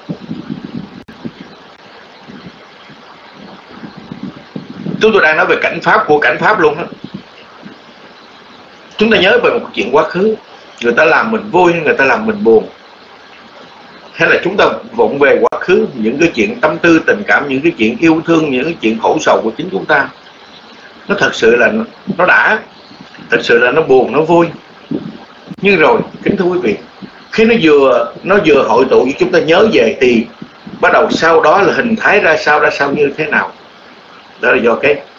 chúng tôi đang nói về cảnh pháp của cảnh pháp luôn đó. Chúng ta nhớ về một chuyện quá khứ, người ta làm mình vui hay người ta làm mình buồn, hay là chúng ta vụng về quá khứ, những cái chuyện tâm tư tình cảm, những cái chuyện yêu thương, những cái chuyện khổ sầu của chính chúng ta, nó thật sự là nó đã, thật sự là nó buồn, nó vui. Nhưng rồi kính thưa quý vị, khi nó vừa hội tụ với chúng ta nhớ về thì bắt đầu sau đó là hình thái ra sao như thế nào. Đó là do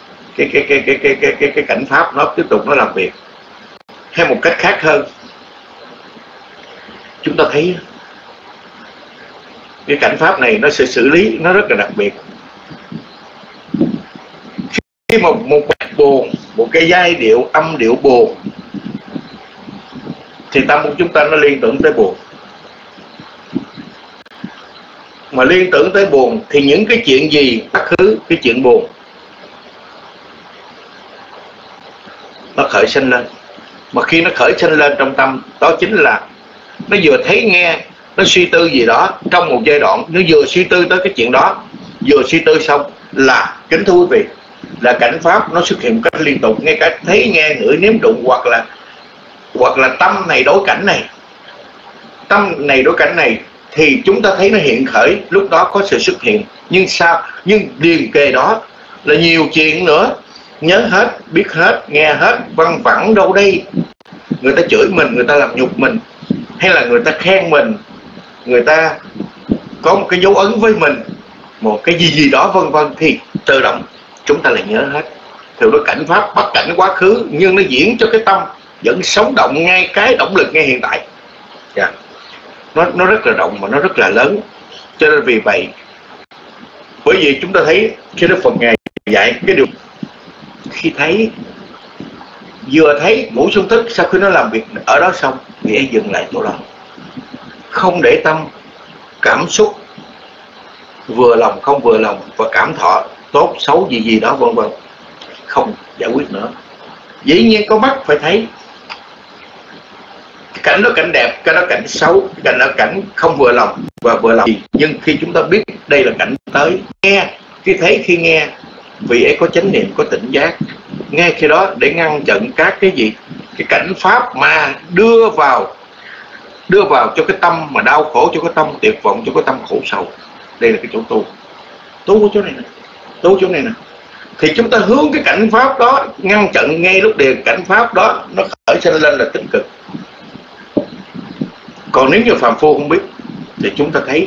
cái cảnh pháp nó tiếp tục nó làm việc. Hay một cách khác hơn, chúng ta thấy cái cảnh pháp này nó sẽ xử lý nó rất là đặc biệt. Khi một bài buồn, một cái giai điệu âm điệu buồn, thì tâm của chúng ta nó liên tưởng tới buồn. Mà liên tưởng tới buồn thì những cái chuyện gì quá khứ, cái chuyện buồn nó khởi sinh lên. Mà khi nó khởi sinh lên trong tâm, đó chính là nó vừa thấy nghe, nó suy tư gì đó trong một giai đoạn, nó vừa suy tư tới cái chuyện đó, vừa suy tư xong là, kính thưa quý vị, là cảnh pháp nó xuất hiện một cách liên tục. Ngay cả thấy nghe ngửi nếm đụng, hoặc là tâm này đối cảnh này, tâm này đối cảnh này, thì chúng ta thấy nó hiện khởi, lúc đó có sự xuất hiện. Nhưng sao? Nhưng liền kề đó là nhiều chuyện nữa, nhớ hết, biết hết, nghe hết, văng vẳng đâu đây. Người ta chửi mình, người ta làm nhục mình, hay là người ta khen mình, người ta có một cái dấu ấn với mình, một cái gì đó vân vân, thì tự động chúng ta lại nhớ hết. Thì đó cảnh pháp bắt cảnh quá khứ, nhưng nó diễn cho cái tâm vẫn sống động ngay cái động lực ngay hiện tại. Nó rất là động và nó rất là lớn. Cho nên vì vậy, bởi vì chúng ta thấy khi Đức Phật Ngài dạy cái điều, khi thấy, vừa thấy ngũ xung thức, sau khi nó làm việc ở đó xong thì hãy dừng lại chỗ đó, không để tâm cảm xúc vừa lòng không vừa lòng và cảm thọ tốt xấu gì đó vân vân, không giải quyết nữa. Dĩ nhiên có mắt phải thấy cảnh đó cảnh đẹp, cái đó cảnh xấu, cảnh đó cảnh không vừa lòng và vừa lòng. Nhưng khi chúng ta biết đây là cảnh tới, nghe, khi thấy khi nghe, vị ấy có chánh niệm, có tỉnh giác, ngay khi đó để ngăn chặn các cái gì, cái cảnh pháp mà đưa vào cho cái tâm mà đau khổ, cho cái tâm tuyệt vọng, cho cái tâm khổ sầu. Đây là cái chỗ tu ở chỗ này nè, tu chỗ này nè. Thì chúng ta hướng cái cảnh pháp đó, ngăn chặn ngay lúc điều cảnh pháp đó nó khởi sinh lên là tích cực. Còn nếu như phàm phu không biết thì chúng ta thấy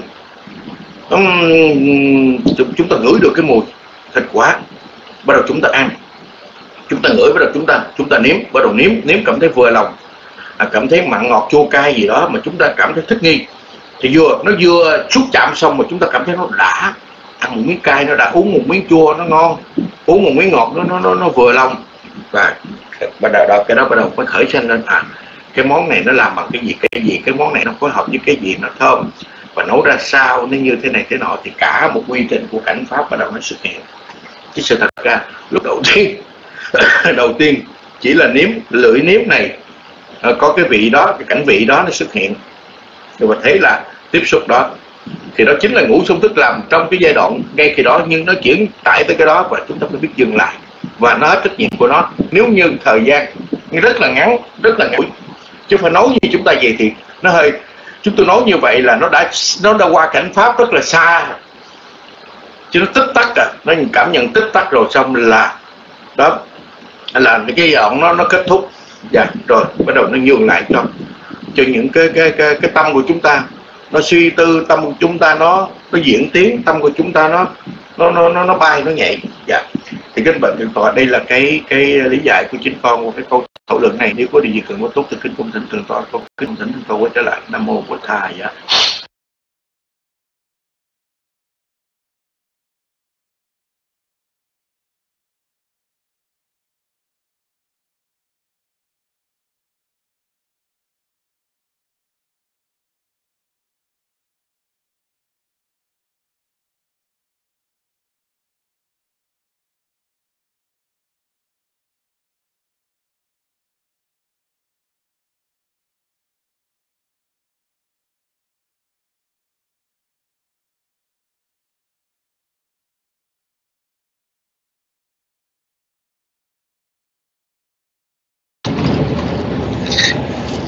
chúng ta ngửi được cái mùi thịt quả, bắt đầu chúng ta ăn, chúng ta ngửi, bắt đầu chúng ta nếm, bắt đầu nếm cảm thấy vừa lòng, cảm thấy mặn ngọt chua cay gì đó mà chúng ta cảm thấy thích nghi. Thì nó vừa xúc chạm xong mà chúng ta cảm thấy nó đã, ăn một miếng cay nó đã, uống một miếng chua nó ngon, uống một miếng ngọt nó vừa lòng. Và bắt đầu cái đó bắt đầu mới khởi sinh lên, cái món này nó làm bằng cái gì, cái món này nó phối hợp với cái gì, nó thơm và nấu ra sao, nó như thế này thế nọ. Thì cả một quy trình của cảnh pháp bắt đầu nó xuất hiện. Chứ sự thật ra lúc đầu tiên chỉ là lưỡi nếm này có cái vị đó, cái cảnh vị đó nó xuất hiện, rồi mà thấy là tiếp xúc đó, thì đó chính là ngũ xung thức làm trong cái giai đoạn ngay khi đó. Nhưng nó chuyển tải tới cái đó và chúng ta phải biết dừng lại và nó hết trách nhiệm của nó. Nếu như thời gian rất là ngắn, rất là ngắn, chứ phải nói như chúng ta vậy thì nó hơi, chúng tôi nói như vậy là nó đã qua cảnh pháp rất là xa, chứ nó tích tắc nó cảm nhận tích tắc rồi xong là đó là cái giai đoạn nó kết thúc. Rồi bắt đầu nó nhường lại cho những cái tâm của chúng ta nó suy tư, tâm của chúng ta nó diễn tiến, tâm của chúng ta nó bay, nó nhảy. Thì kính bạch thượng tọa, đây là cái lý giải của chính con của cái câu thảo luận này. Nếu có điều gì cần có tốt thì kính cung thỉnh thượng tọa, con kính thỉnh thượng tọa quay trở lại. Nam mô Bổn Thầy.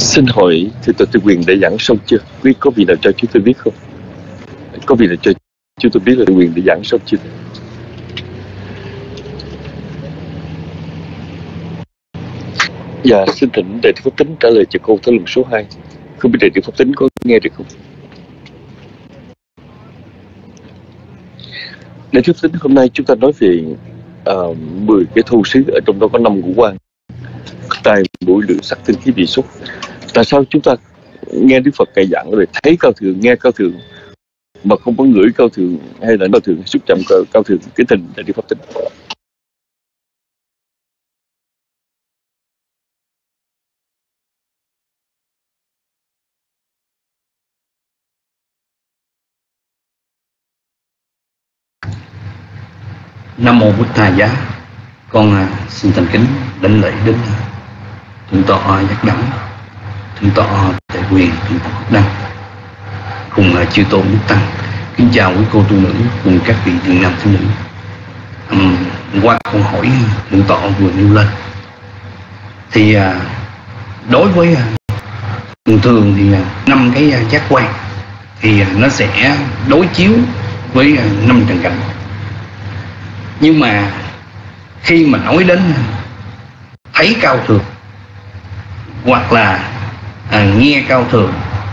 Xin hỏi thì tôi quyền đã giảng xong chưa? Quý có vị nào cho chúng tôi biết không? Có vị nào cho chúng tôi biết là quyền đã giảng xong chưa? Dạ, xin thỉnh đại đức Pháp Tính trả lời cho câu thảo luận số 2. Không biết đại đức Pháp Tính có nghe được không? Đại đức Pháp Tính, hôm nay chúng ta nói về 10 cái thô xứ, ở trong đó có 5 ngũ quan: tai, mũi, lưỡi, sắc, tinh, khí, vị, xúc. Tại sao chúng ta nghe Đức Phật dạy giảng rồi thấy cao thượng, nghe cao thượng mà không có ngửi cao thượng, hay là cao thượng, xúc chạm cao thượng? Cái tình đại đức Pháp Tính. Nam mô Bụt Thầy Giá. Con xin thành kính đảnh lễ đến thượng tọa Giác Đẳng, thượng tọa Đại Quyền, thượng tọa Đăng, cùng chư tôn đức tăng. Kính chào quý cô tu nữ cùng các vị thiện nam tín nữ. Qua câu hỏi thượng tọa vừa nêu lên thì đối với thường thì 5 cái giác quan thì nó sẽ đối chiếu với 5 trần cảnh. Nhưng mà khi mà nói đến thấy cao thượng hoặc là nghe cao thượng,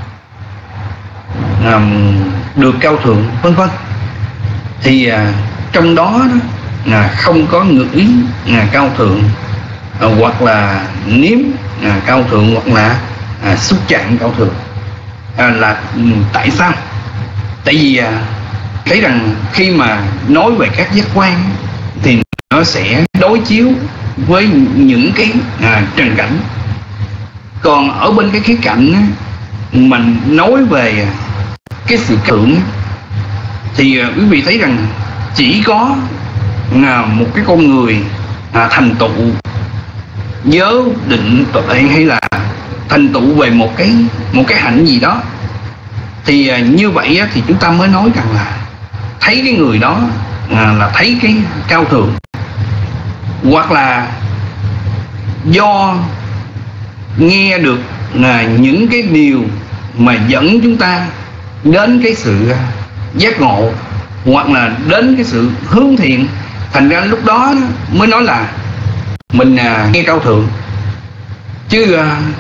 được cao thượng vân vân, thì trong đó là không có ngửi cao thượng, hoặc là nếm cao thượng, hoặc là xúc chạm cao thượng. Là tại sao? Tại vì thấy rằng khi mà nói về các giác quan thì nó sẽ đối chiếu với những cái trần cảnh. Còn ở bên cái khía cạnh mình nói về cái sự thượng thì quý vị thấy rằng chỉ có một cái con người thành tựu giới định tuệ, hay là thành tựu về một cái hạnh gì đó, thì như vậy thì chúng ta mới nói rằng là thấy cái người đó là thấy cái cao thượng. Hoặc là do nghe được những cái điều mà dẫn chúng ta đến cái sự giác ngộ, hoặc là đến cái sự hướng thiện, thành ra lúc đó mới nói là mình nghe cao thượng. Chứ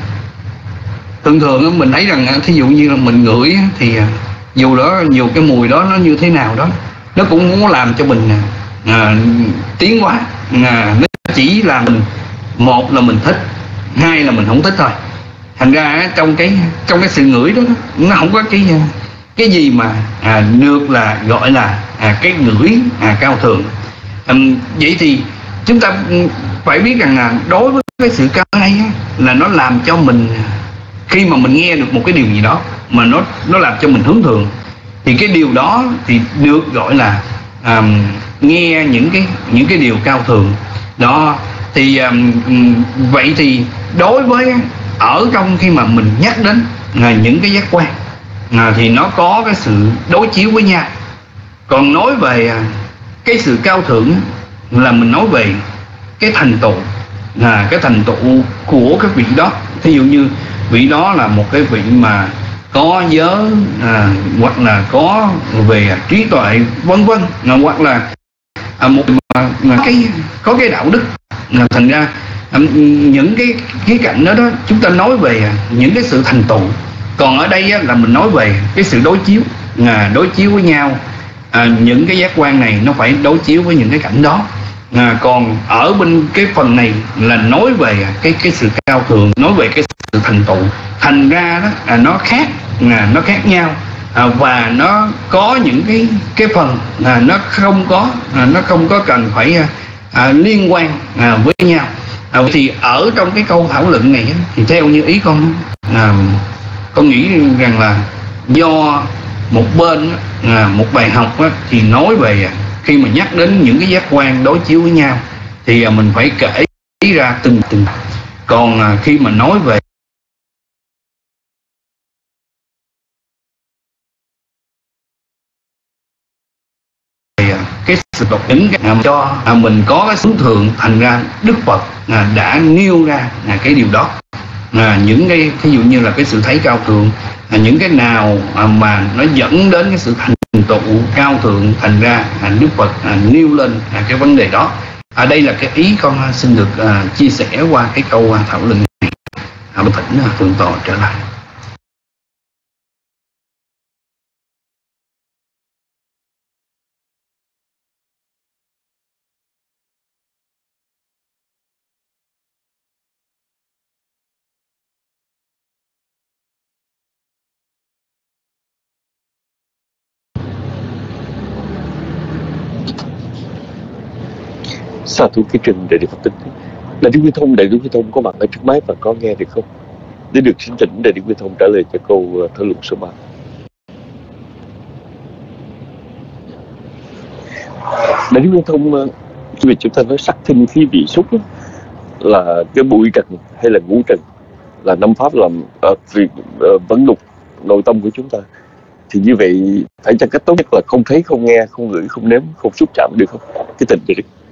thường thường mình thấy rằng thí dụ như là mình ngửi thì dù cái mùi đó nó như thế nào đó, nó cũng muốn làm cho mình tiến hóa. Nó chỉ là mình, một là mình thích, hai là mình không thích thôi. Thành ra trong cái sự ngửi đó nó không có cái gì mà được là gọi là cái ngửi cao thượng. Vậy thì chúng ta phải biết rằng là đối với cái sự cao này là nó làm cho mình, khi mà mình nghe được một cái điều gì đó mà nó làm cho mình hướng thượng, thì cái điều đó thì được gọi là nghe những cái điều cao thượng đó. Thì vậy thì đối với ở trong khi mà mình nhắc đến những cái giác quan thì nó có cái sự đối chiếu với nhau. Còn nói về cái sự cao thượng là mình nói về cái thành tựu, cái thành tựu của cái vị đó. Thí dụ như vị đó là một cái vị mà có giới, hoặc là có về trí tuệ vân vân, hoặc là một có cái đạo đức. Thành ra những cái khía cạnh đó chúng ta nói về những cái sự thành tựu. Còn ở đây là mình nói về cái sự đối chiếu với nhau. Những cái giác quan này nó phải đối chiếu với những cái cảnh đó. Còn ở bên cái phần này là nói về cái sự cao thượng, nói về cái sự thành tựu. Thành ra đó nó khác nhau, và nó có những cái phần nó không có cần phải liên quan với nhau. Thì ở trong cái câu thảo luận này thì theo như ý con nghĩ rằng là do một bên một bài học thì nói về khi mà nhắc đến những cái giác quan đối chiếu với nhau thì mình phải kể ra từng. Còn khi mà nói về cái sự độc tính cho mình có cái hướng thượng, thành ra Đức Phật đã nêu ra cái điều đó. những cái ví dụ như là cái sự thấy cao thượng, những cái nào mà nó dẫn đến cái sự thành tựu cao thượng, thành ra Đức Phật nêu lên cái vấn đề đó. Đây là cái ý con xin được chia sẻ qua cái câu thảo luận này. Thỉnh Thượng tọa trở lại. Sa thú cái trình Đại Đức Phật Tính. Đại Đức Nguyên Thông có mặt ở trước máy và có nghe được không? Để được xin thỉnh Đại Đức Nguyên Thông trả lời cho câu thảo luận số 3. Đại Đức Nguyên Thông, vì chúng ta nói sắc thinh khí vị xúc đó, là cái bụi trần hay là ngũ trần, là năm pháp làm vấn đục nội tâm của chúng ta. Thì như vậy phải chăng cách tốt nhất là không thấy, không nghe, không ngửi, không nếm, không xúc chạm được không? Cái tình Đại Đức.